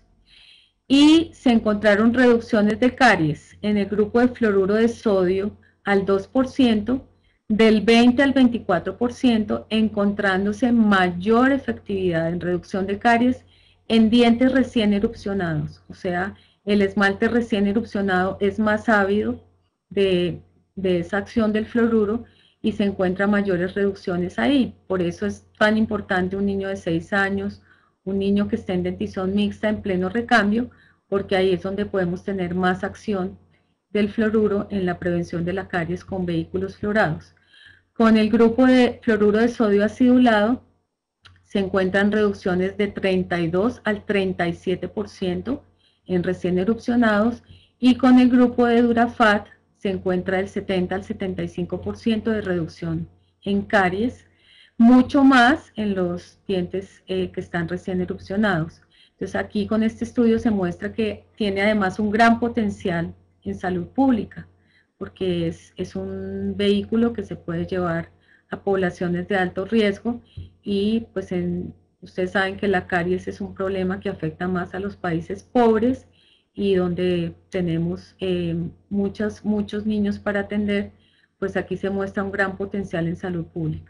Y se encontraron reducciones de caries en el grupo de fluoruro de sodio al dos por ciento, del veinte al veinticuatro por ciento, encontrándose mayor efectividad en reducción de caries en dientes recién erupcionados. O sea, el esmalte recién erupcionado es más ávido de, de esa acción del fluoruro y se encuentran mayores reducciones ahí. Por eso es tan importante un niño de seis años, un niño que esté en dentición mixta en pleno recambio, porque ahí es donde podemos tener más acción del fluoruro en la prevención de la caries con vehículos fluorados. Con el grupo de fluoruro de sodio acidulado se encuentran reducciones de treinta y dos al treinta y siete por ciento en recién erupcionados, y con el grupo de Durafat se encuentra el setenta al setenta y cinco por ciento de reducción en caries, mucho más en los dientes eh, que están recién erupcionados. Entonces aquí con este estudio se muestra que tiene además un gran potencial en salud pública, porque es, es un vehículo que se puede llevar a poblaciones de alto riesgo y pues en, ustedes saben que la caries es un problema que afecta más a los países pobres y donde tenemos eh, muchos, muchos niños para atender, pues aquí se muestra un gran potencial en salud pública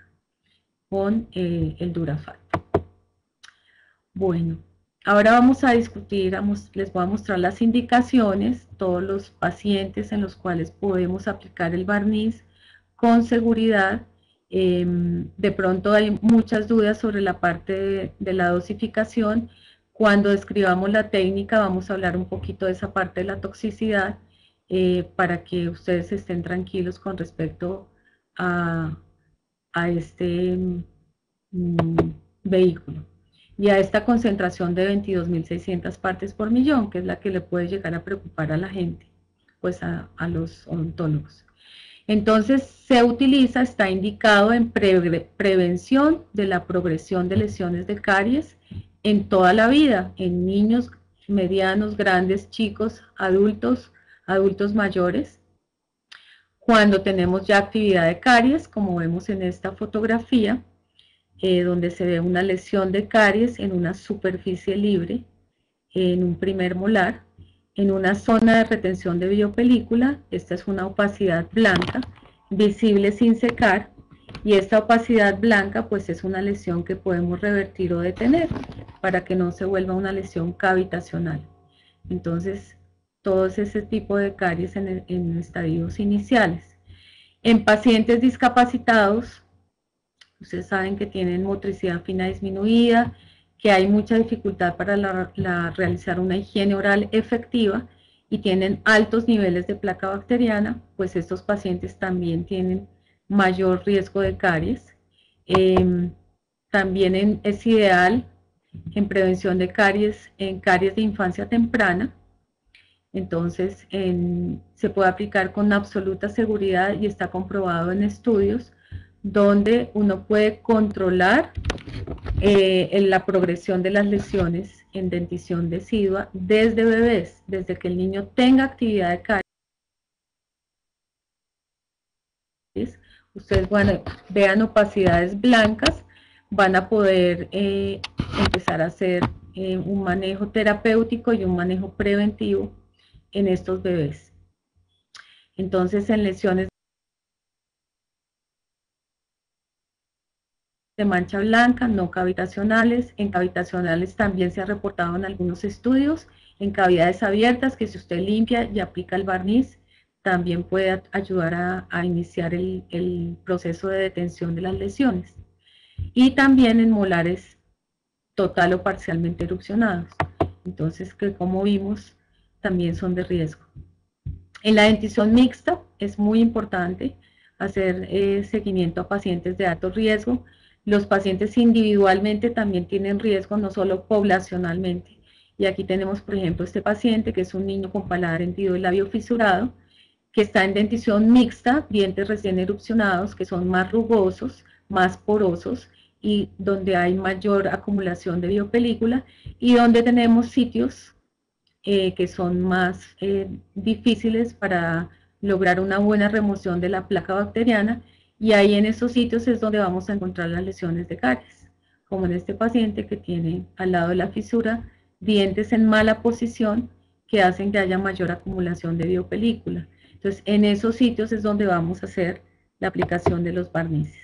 con eh, el Durafat. Bueno, ahora vamos a discutir, les voy a mostrar las indicaciones, todos los pacientes en los cuales podemos aplicar el barniz con seguridad Eh, de pronto hay muchas dudas sobre la parte de, de la dosificación. Cuando describamos la técnica vamos a hablar un poquito de esa parte de la toxicidad, eh, para que ustedes estén tranquilos con respecto a, a este mm, vehículo y a esta concentración de veintidós mil seiscientas partes por millón, que es la que le puede llegar a preocupar a la gente, pues a, a los odontólogos. Entonces se utiliza, está indicado en pre prevención de la progresión de lesiones de caries en toda la vida, en niños, medianos, grandes, chicos, adultos, adultos mayores. Cuando tenemos ya actividad de caries, como vemos en esta fotografía, eh, donde se ve una lesión de caries en una superficie libre, en un primer molar, en una zona de retención de biopelícula. Esta es una opacidad blanca, visible sin secar, y esta opacidad blanca pues es una lesión que podemos revertir o detener para que no se vuelva una lesión cavitacional. Entonces, todo ese tipo de caries en, en estadios iniciales. En pacientes discapacitados, ustedes saben que tienen motricidad fina disminuida, que hay mucha dificultad para la, la, realizar una higiene oral efectiva y tienen altos niveles de placa bacteriana, pues estos pacientes también tienen mayor riesgo de caries. Eh, también en, es ideal en prevención de caries, en caries de infancia temprana. Entonces, en, se puede aplicar con absoluta seguridad y está comprobado en estudios donde uno puede controlar eh, en la progresión de las lesiones en dentición decidua desde bebés, desde que el niño tenga actividad de caries. Ustedes bueno, vean opacidades blancas, van a poder eh, empezar a hacer eh, un manejo terapéutico y un manejo preventivo en estos bebés. Entonces, en lesiones de mancha blanca, no cavitacionales, en cavitacionales también se ha reportado en algunos estudios, en cavidades abiertas, que si usted limpia y aplica el barniz, también puede ayudar a, a iniciar el, el proceso de detención de las lesiones. Y también en molares total o parcialmente erupcionados. Entonces, que como vimos, también son de riesgo. En la dentición mixta es muy importante hacer eh, seguimiento a pacientes de alto riesgo. Los pacientes individualmente también tienen riesgo, no solo poblacionalmente. Y aquí tenemos, por ejemplo, este paciente que es un niño con paladar hendido y labio fisurado, que está en dentición mixta, dientes recién erupcionados, que son más rugosos, más porosos, y donde hay mayor acumulación de biopelícula, y donde tenemos sitios eh, que son más eh, difíciles para lograr una buena remoción de la placa bacteriana, y ahí en esos sitios es donde vamos a encontrar las lesiones de caries, como en este paciente que tiene al lado de la fisura dientes en mala posición que hacen que haya mayor acumulación de biopelícula. Entonces, en esos sitios es donde vamos a hacer la aplicación de los barnices.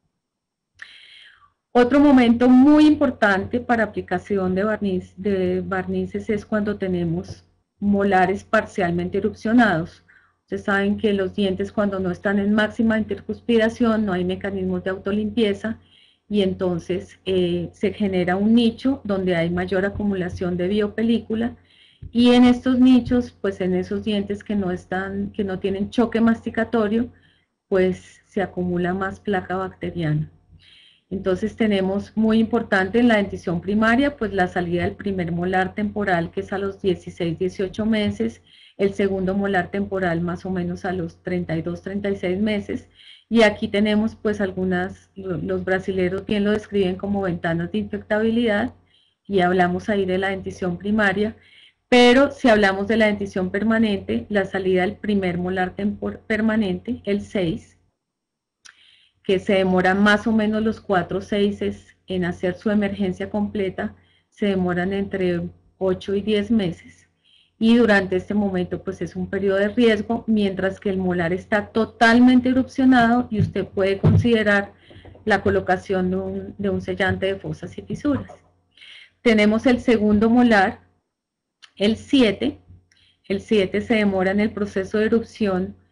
Otro momento muy importante para aplicación de, barniz, de barnices es cuando tenemos molares parcialmente erupcionados. Ustedes saben que los dientes, cuando no están en máxima intercuspiración, no hay mecanismos de autolimpieza, y entonces eh, se genera un nicho donde hay mayor acumulación de biopelícula, y en estos nichos, pues en esos dientes que no están, que no tienen choque masticatorio, pues se acumula más placa bacteriana. Entonces tenemos muy importante en la dentición primaria, pues la salida del primer molar temporal, que es a los dieciséis, dieciocho meses, el segundo molar temporal más o menos a los treinta y dos, treinta y seis meses, y aquí tenemos pues algunas, los brasileros bien lo describen como ventanas de infectabilidad, y hablamos ahí de la dentición primaria. Pero si hablamos de la dentición permanente, la salida del primer molar permanente, el seis, que se demoran más o menos los cuatro seis en hacer su emergencia completa, se demoran entre ocho y diez meses. Y durante este momento pues es un periodo de riesgo, mientras que el molar está totalmente erupcionado y usted puede considerar la colocación de un, de un sellante de fosas y fisuras. Tenemos el segundo molar, el siete. El siete se demora en el proceso de erupción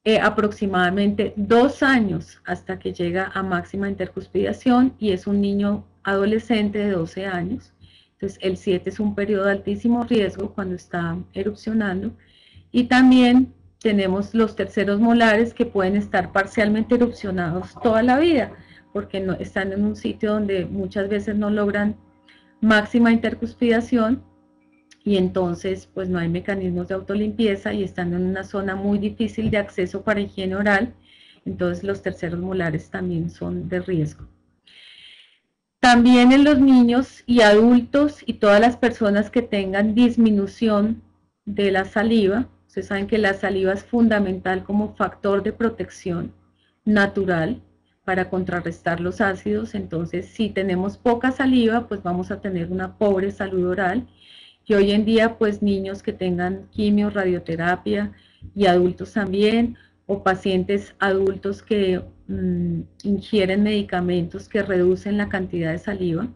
eh, aproximadamente dos años hasta que llega a máxima intercuspidación y es un niño adolescente de doce años. Entonces el siete es un periodo de altísimo riesgo cuando está erupcionando. Y también tenemos los terceros molares que pueden estar parcialmente erupcionados toda la vida, porque no, están en un sitio donde muchas veces no logran máxima intercuspidación y entonces pues no hay mecanismos de autolimpieza y están en una zona muy difícil de acceso para higiene oral, entonces los terceros molares también son de riesgo. También en los niños y adultos y todas las personas que tengan disminución de la saliva, ustedes saben que la saliva es fundamental como factor de protección natural para contrarrestar los ácidos, entonces si tenemos poca saliva, pues vamos a tener una pobre salud oral, y hoy en día pues niños que tengan quimio, radioterapia y adultos también, o pacientes adultos que mmm, ingieren medicamentos que reducen la cantidad de saliva.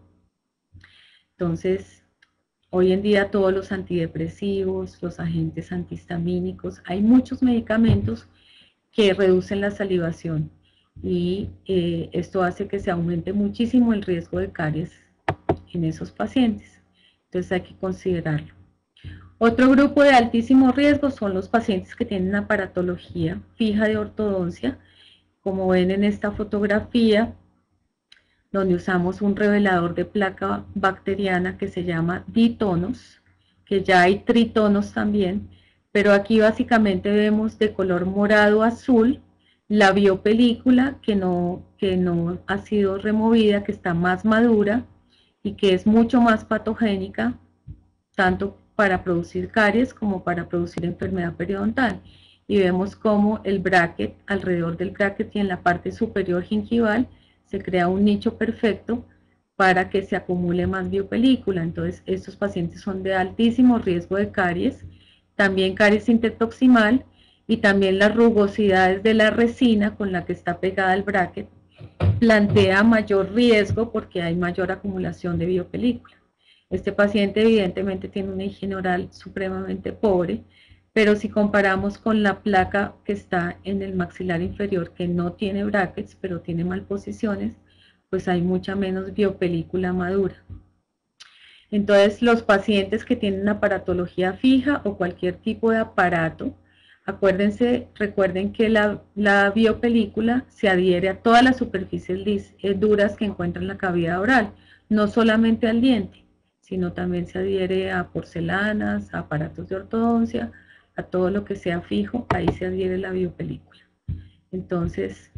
Entonces, hoy en día todos los antidepresivos, los agentes antihistamínicos, hay muchos medicamentos que reducen la salivación y eh, esto hace que se aumente muchísimo el riesgo de caries en esos pacientes. Entonces hay que considerarlo. Otro grupo de altísimo riesgo son los pacientes que tienen aparatología fija de ortodoncia, como ven en esta fotografía, donde usamos un revelador de placa bacteriana que se llama ditonos, que ya hay tritonos también, pero aquí básicamente vemos de color morado azul la biopelícula que no, que no ha sido removida, que está más madura y que es mucho más patogénica, tanto para producir caries como para producir enfermedad periodontal. Y vemos como el bracket, alrededor del bracket y en la parte superior gingival, se crea un nicho perfecto para que se acumule más biopelícula. Entonces, estos pacientes son de altísimo riesgo de caries, también caries interproximal y también las rugosidades de la resina con la que está pegada el bracket plantea mayor riesgo porque hay mayor acumulación de biopelícula. Este paciente evidentemente tiene una higiene oral supremamente pobre, pero si comparamos con la placa que está en el maxilar inferior, que no tiene brackets, pero tiene malposiciones, pues hay mucha menos biopelícula madura. Entonces, los pacientes que tienen aparatología fija o cualquier tipo de aparato, acuérdense, recuerden que la, la biopelícula se adhiere a todas las superficies eh, duras que encuentran en la cavidad oral, no solamente al diente, sino también se adhiere a porcelanas, a aparatos de ortodoncia, a todo lo que sea fijo, ahí se adhiere la biopelícula. Entonces,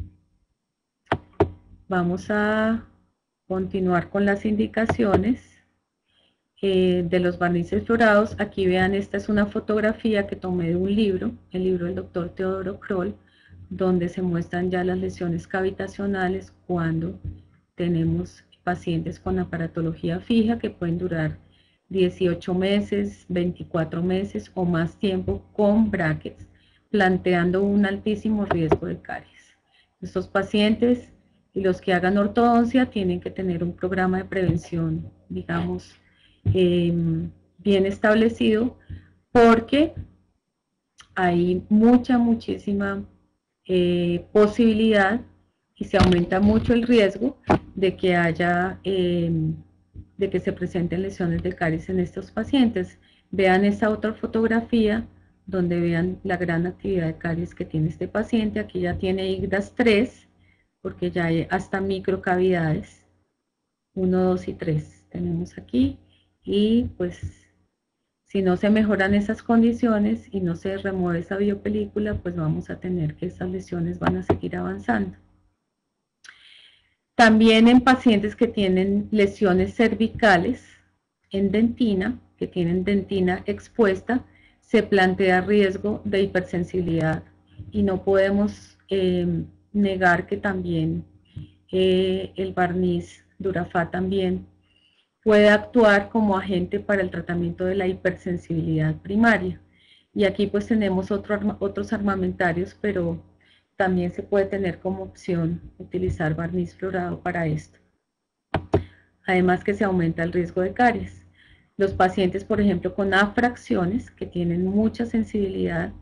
vamos a continuar con las indicaciones eh, de los barnices florados. Aquí vean, esta es una fotografía que tomé de un libro, el libro del doctor Teodoro Kroll, donde se muestran ya las lesiones cavitacionales cuando tenemos pacientes con aparatología fija que pueden durar dieciocho meses, veinticuatro meses o más tiempo con brackets, planteando un altísimo riesgo de caries. Estos pacientes y los que hagan ortodoncia tienen que tener un programa de prevención, digamos, eh, bien establecido, porque hay mucha, muchísima eh, posibilidad y se aumenta mucho el riesgo de que haya, eh, de que se presenten lesiones de caries en estos pacientes. Vean esta otra fotografía donde vean la gran actividad de caries que tiene este paciente. Aquí ya tiene I G D A S tres, porque ya hay hasta microcavidades, uno, dos y tres tenemos aquí, y pues si no se mejoran esas condiciones y no se remueve esa biopelícula, pues vamos a tener que esas lesiones van a seguir avanzando. También en pacientes que tienen lesiones cervicales en dentina, que tienen dentina expuesta, se plantea riesgo de hipersensibilidad y no podemos eh, negar que también eh, el barniz Durafat también puede actuar como agente para el tratamiento de la hipersensibilidad primaria. Y aquí pues tenemos otro, otros armamentarios, pero también se puede tener como opción utilizar barniz florado para esto. Además que se aumenta el riesgo de caries. Los pacientes, por ejemplo, con afracciones, que tienen mucha sensibilidad,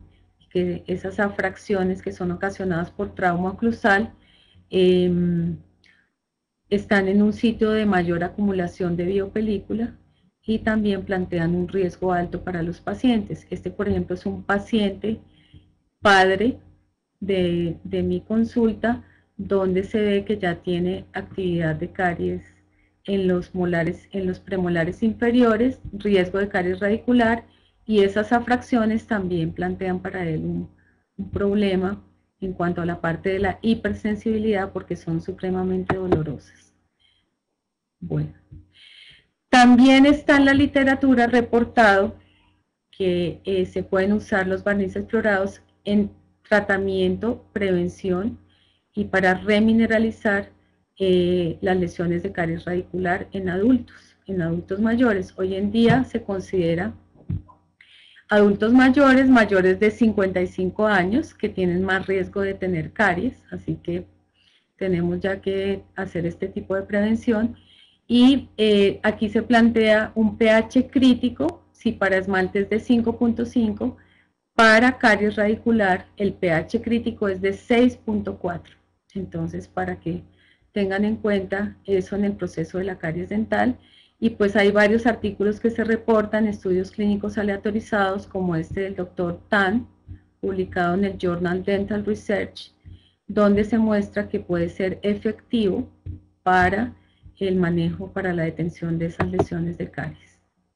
que esas afracciones que son ocasionadas por trauma oclusal eh, están en un sitio de mayor acumulación de biopelícula y también plantean un riesgo alto para los pacientes. Este, por ejemplo, es un paciente padre de, de mi consulta, donde se ve que ya tiene actividad de caries en los molares, en los premolares inferiores, riesgo de caries radicular, y esas afracciones también plantean para él un, un problema en cuanto a la parte de la hipersensibilidad, porque son supremamente dolorosas. Bueno, también está en la literatura reportado que eh, se pueden usar los barnices florados en tratamiento, prevención y para remineralizar eh, las lesiones de caries radicular en adultos, en adultos mayores. Hoy en día se considera adultos mayores, mayores de cincuenta y cinco años, que tienen más riesgo de tener caries, así que tenemos ya que hacer este tipo de prevención. Y eh, aquí se plantea un pH crítico, si para esmaltes de cinco punto cinco, para caries radicular el pH crítico es de seis punto cuatro. Entonces, para que tengan en cuenta eso en el proceso de la caries dental. Y pues hay varios artículos que se reportan, estudios clínicos aleatorizados, como este del doctor Tan, publicado en el Journal Dental Research, donde se muestra que puede ser efectivo para el manejo, para la detención de esas lesiones de caries.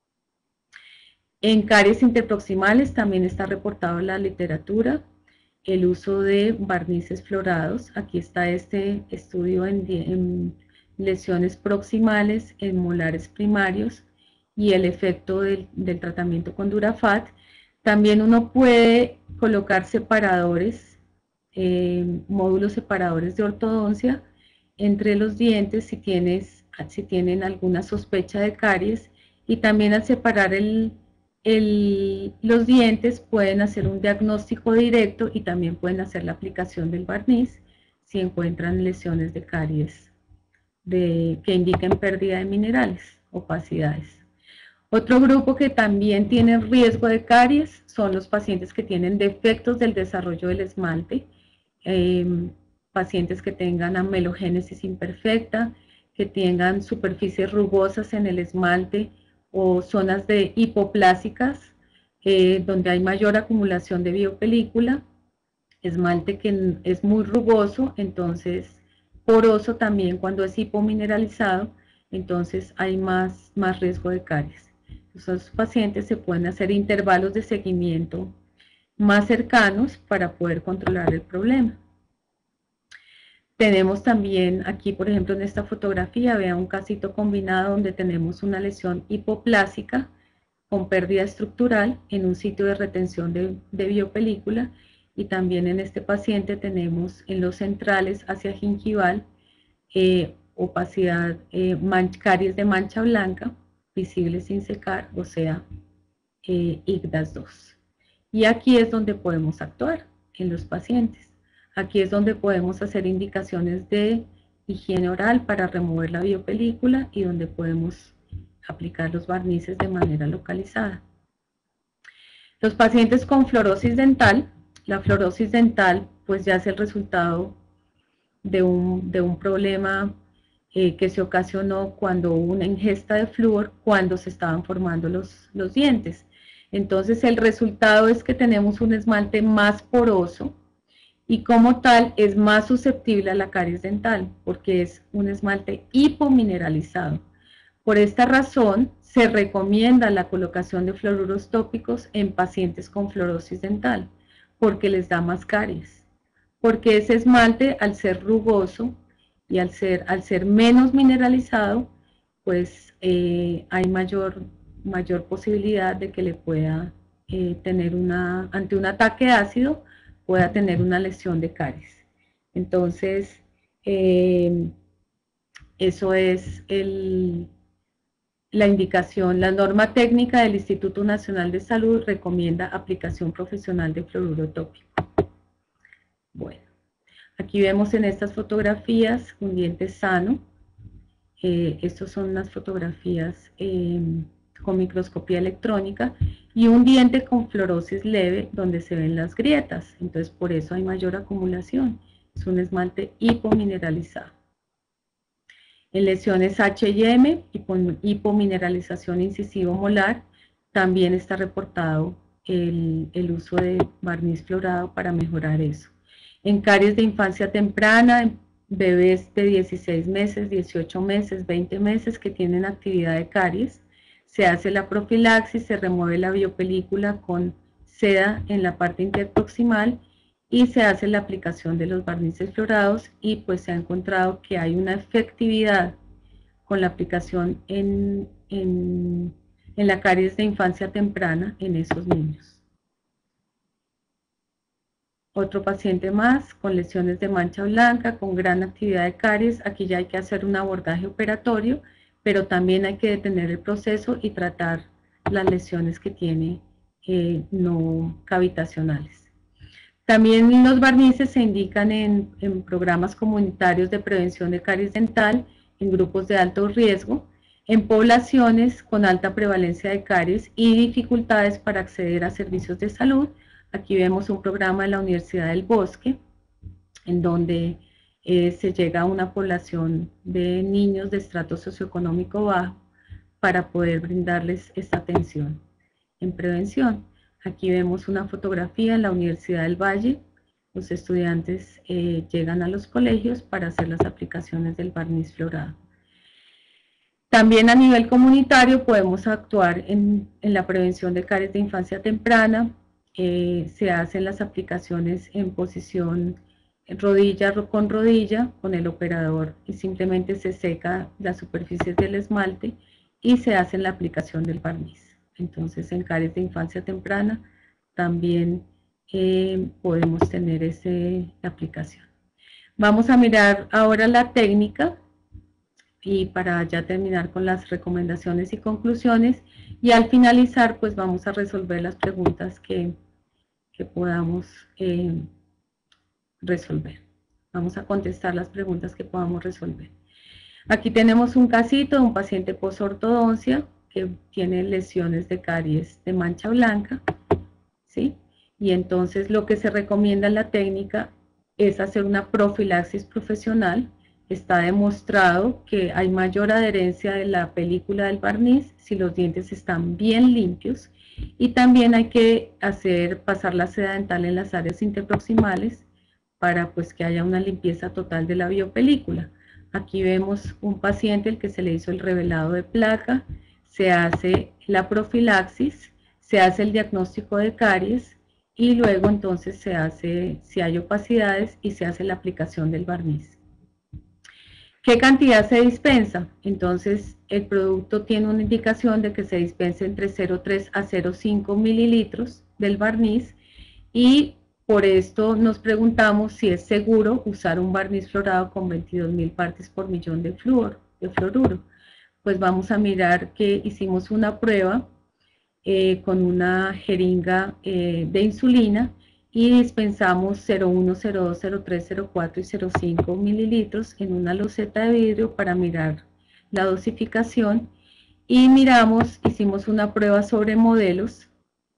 En caries interproximales también está reportado en la literatura el uso de barnices florados. Aquí está este estudio en, en lesiones proximales, en molares primarios, y el efecto del, del tratamiento con Durafat. También uno puede colocar separadores, eh, módulos separadores de ortodoncia entre los dientes si, tienes, si tienen alguna sospecha de caries, y también al separar el, el, los dientes pueden hacer un diagnóstico directo y también pueden hacer la aplicación del barniz si encuentran lesiones de caries de, que indiquen pérdida de minerales, opacidades. Otro grupo que también tiene riesgo de caries son los pacientes que tienen defectos del desarrollo del esmalte, eh, pacientes que tengan amelogénesis imperfecta, que tengan superficies rugosas en el esmalte o zonas de hipoplásicas, eh, donde hay mayor acumulación de biopelícula, esmalte que es muy rugoso, entonces poroso también cuando es hipomineralizado, entonces hay más, más riesgo de caries. Esos pacientes se pueden hacer intervalos de seguimiento más cercanos para poder controlar el problema. Tenemos también aquí, por ejemplo, en esta fotografía, vean un casito combinado donde tenemos una lesión hipoplásica con pérdida estructural en un sitio de retención de, de biopelícula, y también en este paciente tenemos en los centrales hacia gingival eh, opacidad, eh, caries de mancha blanca, visible sin secar, o sea, eh, I C D A S dos. Y aquí es donde podemos actuar en los pacientes. Aquí es donde podemos hacer indicaciones de higiene oral para remover la biopelícula y donde podemos aplicar los barnices de manera localizada. Los pacientes con fluorosis dental, la fluorosis dental pues ya es el resultado de un, de un problema eh, que se ocasionó cuando hubo una ingesta de flúor cuando se estaban formando los, los dientes. Entonces el resultado es que tenemos un esmalte más poroso, y como tal es más susceptible a la caries dental, porque es un esmalte hipomineralizado. Por esta razón, se recomienda la colocación de fluoruros tópicos en pacientes con fluorosis dental, porque les da más caries. Porque ese esmalte, al ser rugoso y al ser, al ser menos mineralizado, pues eh, hay mayor, mayor posibilidad de que le pueda eh, tener una, ante un ataque ácido, pueda tener una lesión de caries. Entonces, eh, eso es el, la indicación. La norma técnica del Instituto Nacional de Salud recomienda aplicación profesional de fluoruro tópico. Bueno, aquí vemos en estas fotografías un diente sano. Eh, estas son unas fotografías eh, con microscopía electrónica, y un diente con fluorosis leve donde se ven las grietas, entonces por eso hay mayor acumulación. Es un esmalte hipomineralizado. En lesiones H y M, hipomineralización incisivo molar, también está reportado el, el uso de barniz fluorado para mejorar eso. En caries de infancia temprana, en bebés de dieciséis meses, dieciocho meses, veinte meses que tienen actividad de caries, se hace la profilaxis, se remueve la biopelícula con seda en la parte interproximal y se hace la aplicación de los barnices fluorados, y pues se ha encontrado que hay una efectividad con la aplicación en, en, en la caries de infancia temprana en esos niños. Otro paciente más con lesiones de mancha blanca, con gran actividad de caries. Aquí ya hay que hacer un abordaje operatorio, pero también hay que detener el proceso y tratar las lesiones que tiene eh, no cavitacionales. También los barnices se indican en, en programas comunitarios de prevención de caries dental en grupos de alto riesgo, en poblaciones con alta prevalencia de caries y dificultades para acceder a servicios de salud. Aquí vemos un programa de la Universidad del Bosque, en donde eh, se llega a una población de niños de estrato socioeconómico bajo para poder brindarles esta atención en prevención. Aquí vemos una fotografía en la Universidad del Valle. Los estudiantes eh, llegan a los colegios para hacer las aplicaciones del barniz fluorado. También a nivel comunitario podemos actuar en, en la prevención de caries de infancia temprana. Eh, se hacen las aplicaciones en posición rodilla con rodilla con el operador y simplemente se seca las superficies del esmalte y se hace la aplicación del barniz. Entonces en caries de infancia temprana también eh, podemos tener esa aplicación. Vamos a mirar ahora la técnica, y para ya terminar con las recomendaciones y conclusiones, y al finalizar pues vamos a resolver las preguntas que, que podamos eh, resolver. Vamos a contestar las preguntas que podamos resolver. Aquí tenemos un casito de un paciente posortodoncia que tiene lesiones de caries de mancha blanca, ¿sí? Y entonces lo que se recomienda en la técnica es hacer una profilaxis profesional. Está demostrado que hay mayor adherencia de la película del barniz si los dientes están bien limpios, y también hay que hacer pasar la seda dental en las áreas interproximales para pues que haya una limpieza total de la biopelícula. Aquí vemos un paciente al que se le hizo el revelado de placa, se hace la profilaxis, se hace el diagnóstico de caries y luego entonces se hace, si hay opacidades, y se hace la aplicación del barniz. ¿Qué cantidad se dispensa? Entonces el producto tiene una indicación de que se dispense entre cero punto tres a cero punto cinco mililitros del barniz, y por esto nos preguntamos si es seguro usar un barniz fluorado con veintidós mil partes por millón de flúor, de fluoruro. Pues vamos a mirar que hicimos una prueba eh, con una jeringa eh, de insulina y dispensamos cero punto uno, cero punto dos, cero punto tres, cero punto cuatro y cero punto cinco mililitros en una loseta de vidrio para mirar la dosificación, y miramos, hicimos una prueba sobre modelos.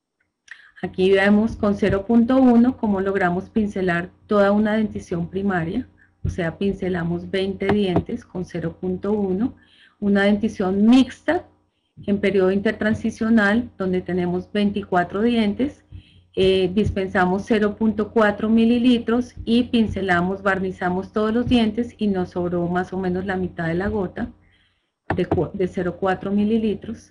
Aquí vemos con cero punto uno cómo logramos pincelar toda una dentición primaria, o sea, pincelamos veinte dientes con cero punto uno, una dentición mixta en periodo intertransicional donde tenemos veinticuatro dientes, eh, dispensamos cero punto cuatro mililitros y pincelamos, barnizamos todos los dientes y nos sobró más o menos la mitad de la gota de, de cero punto cuatro mililitros.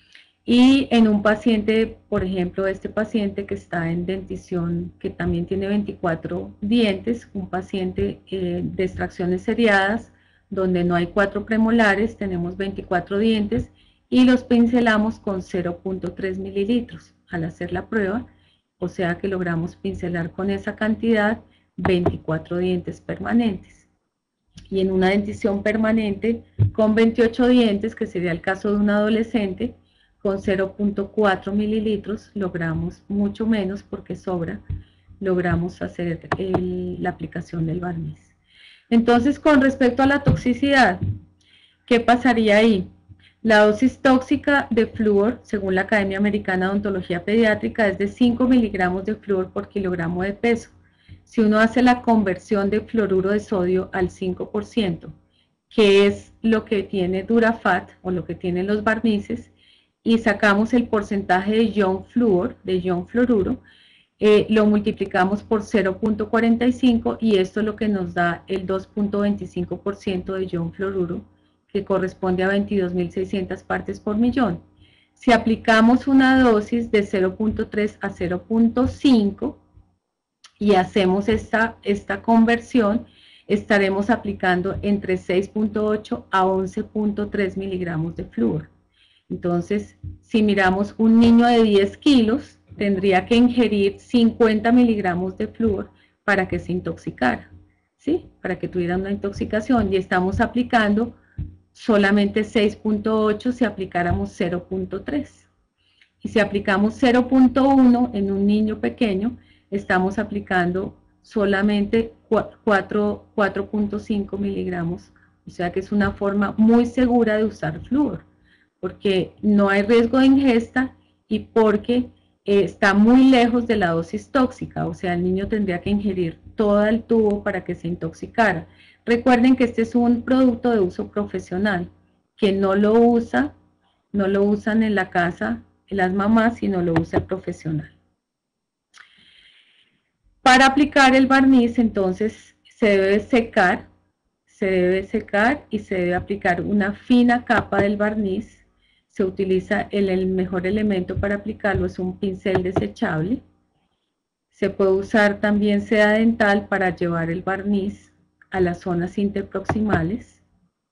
Y en un paciente, por ejemplo, este paciente que está en dentición, que también tiene veinticuatro dientes, un paciente eh, de extracciones seriadas, donde no hay cuatro premolares, tenemos veinticuatro dientes, y los pincelamos con cero punto tres mililitros al hacer la prueba, o sea que logramos pincelar con esa cantidad veinticuatro dientes permanentes. Y en una dentición permanente con veintiocho dientes, que sería el caso de un adolescente, con cero punto cuatro mililitros logramos mucho menos porque sobra, logramos hacer el, la aplicación del barniz. Entonces, con respecto a la toxicidad, ¿qué pasaría ahí? La dosis tóxica de flúor, según la Academia Americana de Odontología Pediátrica, es de cinco miligramos de flúor por kilogramo de peso. Si uno hace la conversión de fluoruro de sodio al cinco por ciento, que es lo que tiene Durafat o lo que tienen los barnices, y sacamos el porcentaje de ion flúor, de ion fluoruro, eh, lo multiplicamos por cero punto cuarenta y cinco y esto es lo que nos da el dos punto veinticinco por ciento de ion fluoruro, que corresponde a veintidós mil seiscientas partes por millón. Si aplicamos una dosis de cero punto tres a cero punto cinco y hacemos esta, esta conversión, estaremos aplicando entre seis punto ocho a once punto tres miligramos de flúor. Entonces, si miramos un niño de diez kilos, tendría que ingerir cincuenta miligramos de flúor para que se intoxicara, ¿sí? Para que tuviera una intoxicación, y estamos aplicando solamente seis punto ocho si aplicáramos cero punto tres. Y si aplicamos cero punto uno en un niño pequeño, estamos aplicando solamente cuatro punto cinco miligramos, o sea que es una forma muy segura de usar flúor, porque no hay riesgo de ingesta y porque eh, está muy lejos de la dosis tóxica, o sea, el niño tendría que ingerir todo el tubo para que se intoxicara. Recuerden que este es un producto de uso profesional, que no lo usa, no lo usan en la casa las mamás, sino lo usa el profesional. Para aplicar el barniz, entonces, se debe secar, se debe secar y se debe aplicar una fina capa del barniz. Se utiliza el, el mejor elemento para aplicarlo, es un pincel desechable. Se puede usar también seda dental para llevar el barniz a las zonas interproximales.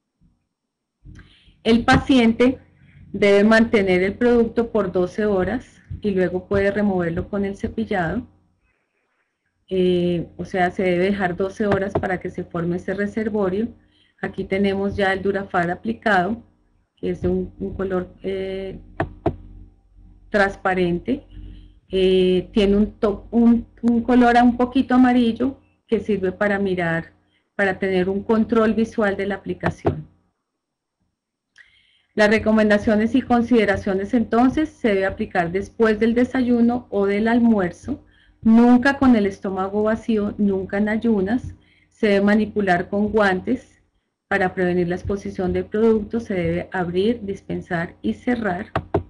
El paciente debe mantener el producto por doce horas y luego puede removerlo con el cepillado. Eh, o sea, se debe dejar doce horas para que se forme ese reservorio. Aquí tenemos ya el Durafat aplicado, que es de un, un color eh, transparente. Eh, tiene un, top, un, un color un poquito amarillo que sirve para mirar, para tener un control visual de la aplicación. Las recomendaciones y consideraciones entonces: se debe aplicar después del desayuno o del almuerzo, nunca con el estómago vacío, nunca en ayunas. Se debe manipular con guantes para prevenir la exposición del producto. Se debe abrir, dispensar y cerrar.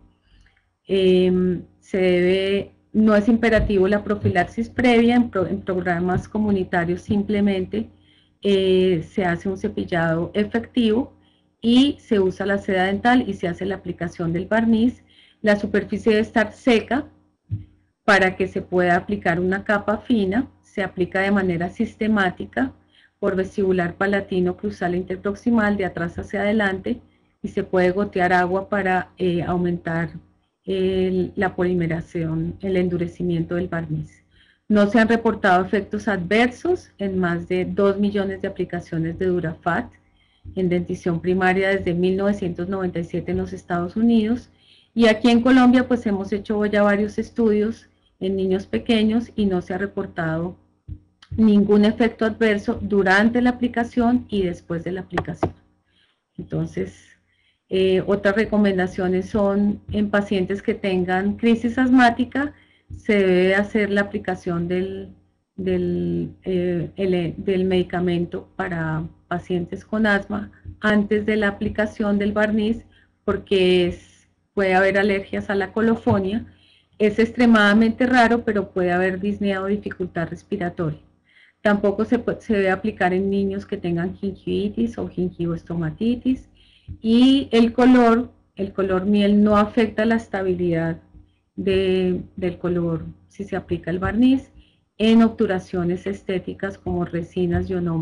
Eh, se debe, no es imperativo la profilaxis previa. En, pro, en programas comunitarios simplemente eh, se hace un cepillado efectivo y se usa la seda dental y se hace la aplicación del barniz. La superficie debe estar seca para que se pueda aplicar una capa fina. Se aplica de manera sistemática por vestibular palatino cruzal e interproximal, de atrás hacia adelante, y se puede gotear agua para eh, aumentar el, la polimeración, el endurecimiento del barniz. No se han reportado efectos adversos en más de dos millones de aplicaciones de Durafat en dentición primaria desde mil novecientos noventa y siete en los Estados Unidos, y aquí en Colombia pues hemos hecho ya varios estudios en niños pequeños y no se ha reportado ningún efecto adverso durante la aplicación y después de la aplicación. Entonces, eh, otras recomendaciones son: en pacientes que tengan crisis asmática, se debe hacer la aplicación del, del, eh, el, del medicamento para pacientes con asma antes de la aplicación del barniz, porque es, puede haber alergias a la colofonia. Es extremadamente raro, pero puede haber disnea o dificultad respiratoria. Tampoco se, puede, se debe aplicar en niños que tengan gingivitis o gingivoestomatitis. Y el color, el color miel no afecta la estabilidad de, del color si se aplica el barniz en obturaciones estéticas como resinas, ionómeros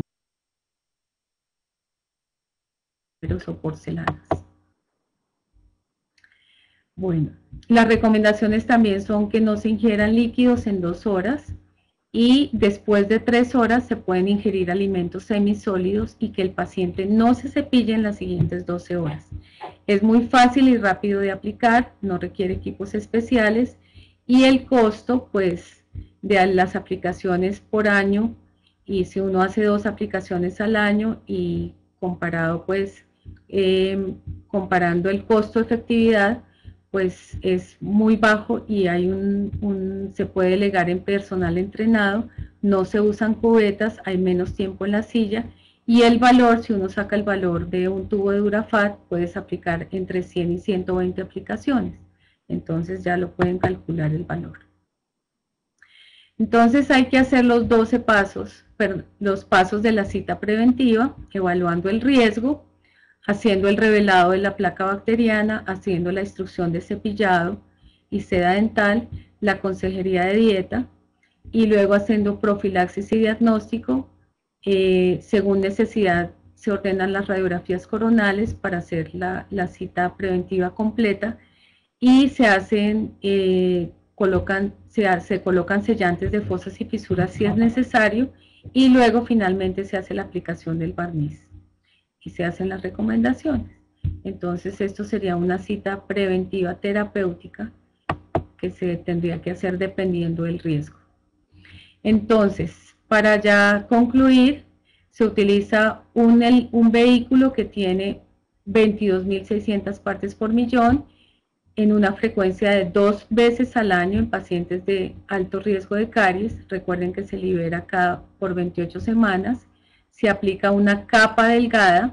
o porcelanas. Bueno, las recomendaciones también son que no se ingieran líquidos en dos horas, y después de tres horas se pueden ingerir alimentos semisólidos, y que el paciente no se cepille en las siguientes doce horas. Es muy fácil y rápido de aplicar, no requiere equipos especiales, y el costo pues de las aplicaciones por año, y si uno hace dos aplicaciones al año y comparado pues eh, comparando el costo-efectividad, pues es muy bajo y hay un, un, se puede delegar en personal entrenado, no se usan cubetas, hay menos tiempo en la silla, y el valor, si uno saca el valor de un tubo de Durafat, puedes aplicar entre cien y ciento veinte aplicaciones, entonces ya lo pueden calcular el valor. Entonces hay que hacer los doce pasos, los pasos de la cita preventiva, evaluando el riesgo, haciendo el revelado de la placa bacteriana, haciendo la instrucción de cepillado y seda dental, la consejería de dieta, y luego haciendo profilaxis y diagnóstico. Eh, según necesidad se ordenan las radiografías coronales para hacer la, la cita preventiva completa, y se hacen, eh, colocan, se, se colocan sellantes de fosas y fisuras si es necesario, y luego finalmente se hace la aplicación del barniz y se hacen las recomendaciones. Entonces esto sería una cita preventiva terapéutica que se tendría que hacer dependiendo del riesgo. Entonces, para ya concluir, se utiliza un, el, un vehículo que tiene veintidós mil seiscientas partes por millón en una frecuencia de dos veces al año en pacientes de alto riesgo de caries. Recuerden que se libera cada por veintiocho semanas. Se aplica una capa delgada.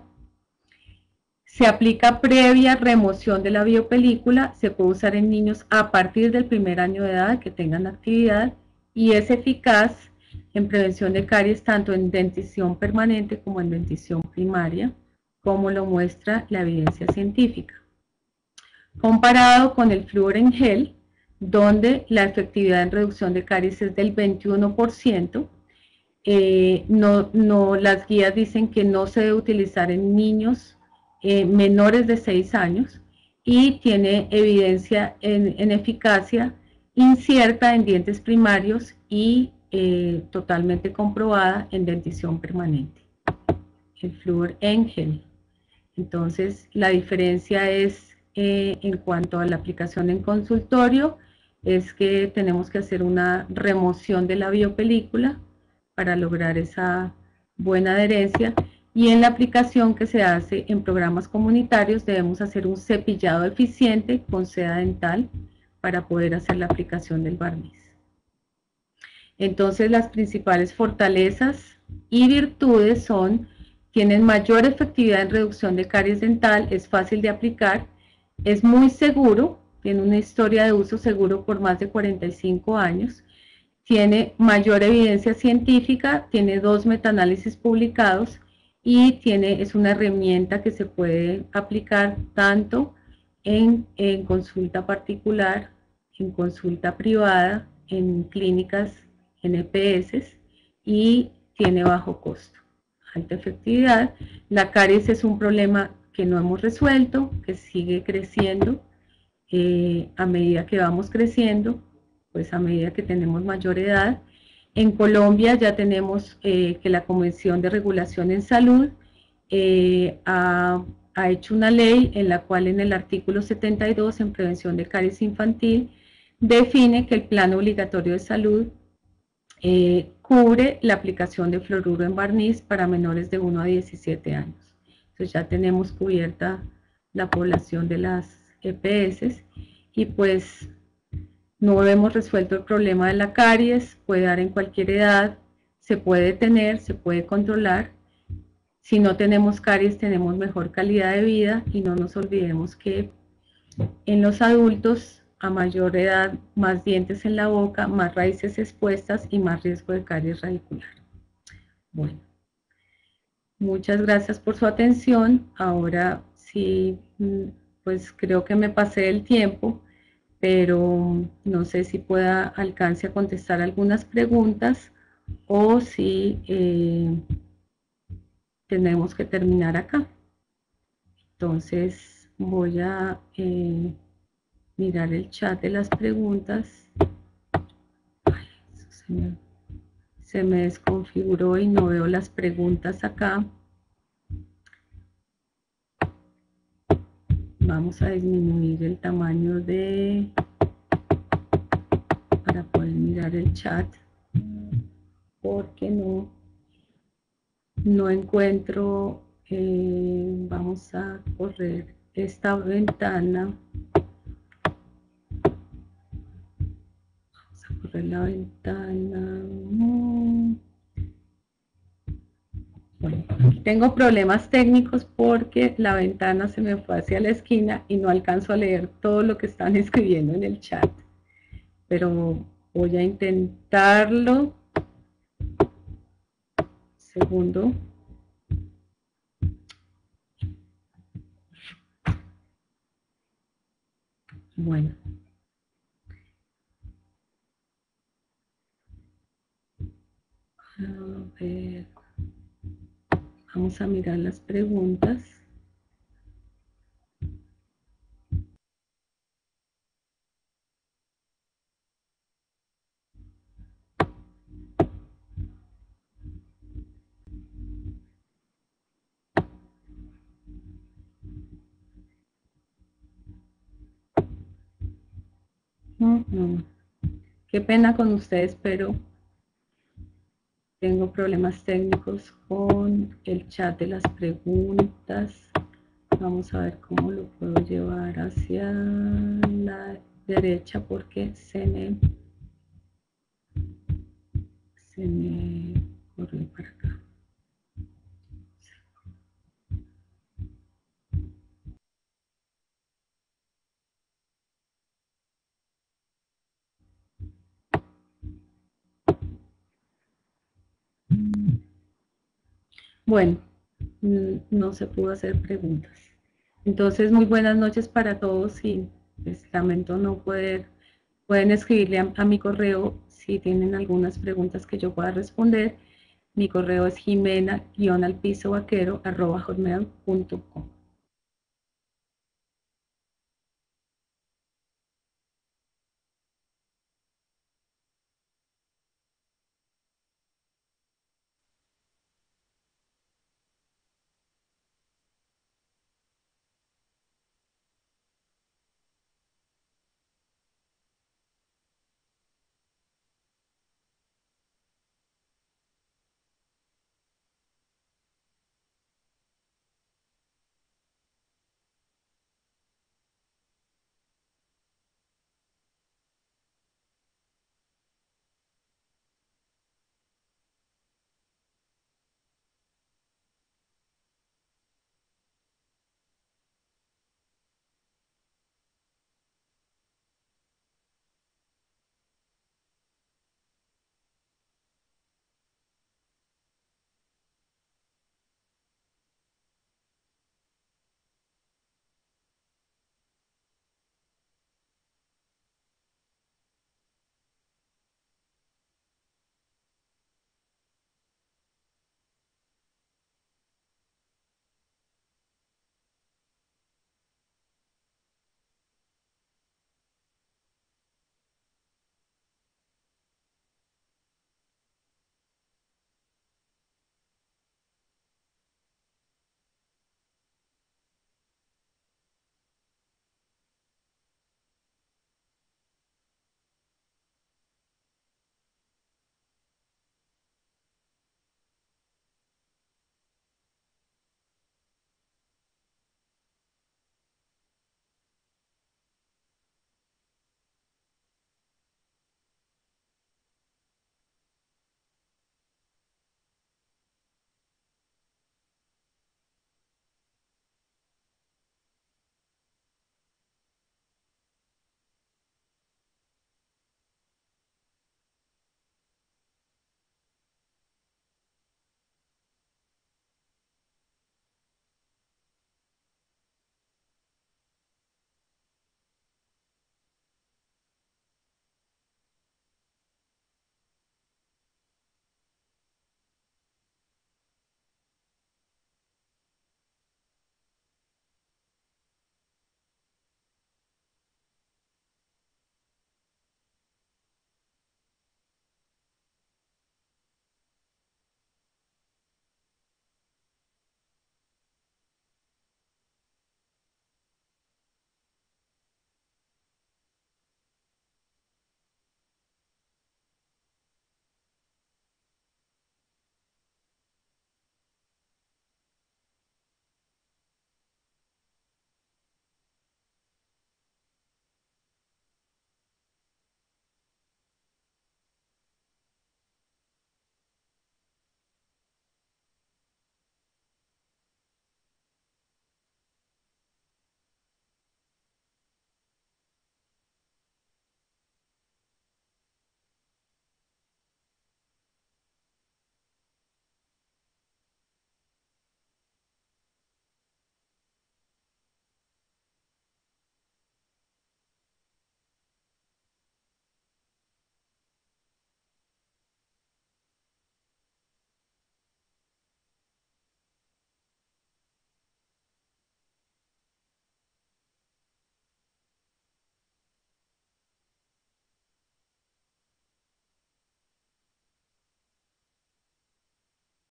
Se aplica previa remoción de la biopelícula. Se puede usar en niños a partir del primer año de edad que tengan actividad, y es eficaz en prevención de caries tanto en dentición permanente como en dentición primaria, como lo muestra la evidencia científica. Comparado con el flúor en gel, donde la efectividad en reducción de caries es del veintiuno por ciento, eh, no, no, las guías dicen que no se debe utilizar en niños eh, menores de seis años, y tiene evidencia en, en eficacia incierta en dientes primarios y eh, totalmente comprobada en dentición permanente, el flúor en gel. Entonces, la diferencia es eh, en cuanto a la aplicación en consultorio, es que tenemos que hacer una remoción de la biopelícula para lograr esa buena adherencia, y en la aplicación que se hace en programas comunitarios debemos hacer un cepillado eficiente con seda dental para poder hacer la aplicación del barniz. Entonces, las principales fortalezas y virtudes son: tienen mayor efectividad en reducción de caries dental, es fácil de aplicar, es muy seguro, tiene una historia de uso seguro por más de cuarenta y cinco años, tiene mayor evidencia científica, tiene dos metaanálisis publicados, y tiene, es una herramienta que se puede aplicar tanto en, en consulta particular, en consulta privada, en clínicas, en E P S, y tiene bajo costo, alta efectividad. La caries es un problema que no hemos resuelto, que sigue creciendo eh, a medida que vamos creciendo, pues a medida que tenemos mayor edad. En Colombia ya tenemos eh, que la Convención de Regulación en Salud eh, ha, ha hecho una ley en la cual en el artículo setenta y dos, en prevención de caries infantil, define que el plan obligatorio de salud eh, cubre la aplicación de fluoruro en barniz para menores de uno a diecisiete años. Entonces ya tenemos cubierta la población de las E P S, y pues no hemos resuelto el problema de la caries, puede dar en cualquier edad, se puede detener, se puede controlar. Si no tenemos caries tenemos mejor calidad de vida, y no nos olvidemos que en los adultos a mayor edad, más dientes en la boca, más raíces expuestas y más riesgo de caries radicular. Bueno, muchas gracias por su atención. Ahora sí, pues creo que me pasé el tiempo, pero no sé si pueda alcance a contestar algunas preguntas o si eh, tenemos que terminar acá. Entonces voy a eh, mirar el chat de las preguntas. Ay, eso se, me, se me desconfiguró y no veo las preguntas acá. Vamos a disminuir el tamaño de para poder mirar el chat, porque no no encuentro eh, vamos a correr esta ventana. Vamos a correr la ventana. Bueno, tengo problemas técnicos porque la ventana se me fue hacia la esquina y no alcanzo a leer todo lo que están escribiendo en el chat. Pero voy a intentarlo. Segundo. Bueno. A ver. Vamos a mirar las preguntas. No, no. Qué pena con ustedes, pero tengo problemas técnicos con el chat de las preguntas. Vamos a ver cómo lo puedo llevar hacia la derecha porque se me, se me corrió para acá. Bueno, no se pudo hacer preguntas. Entonces, muy buenas noches para todos y pues, lamento no poder, pueden escribirle a, a mi correo si tienen algunas preguntas que yo pueda responder. Mi correo es jimena guion al piso vaquero arroba hotmail punto com.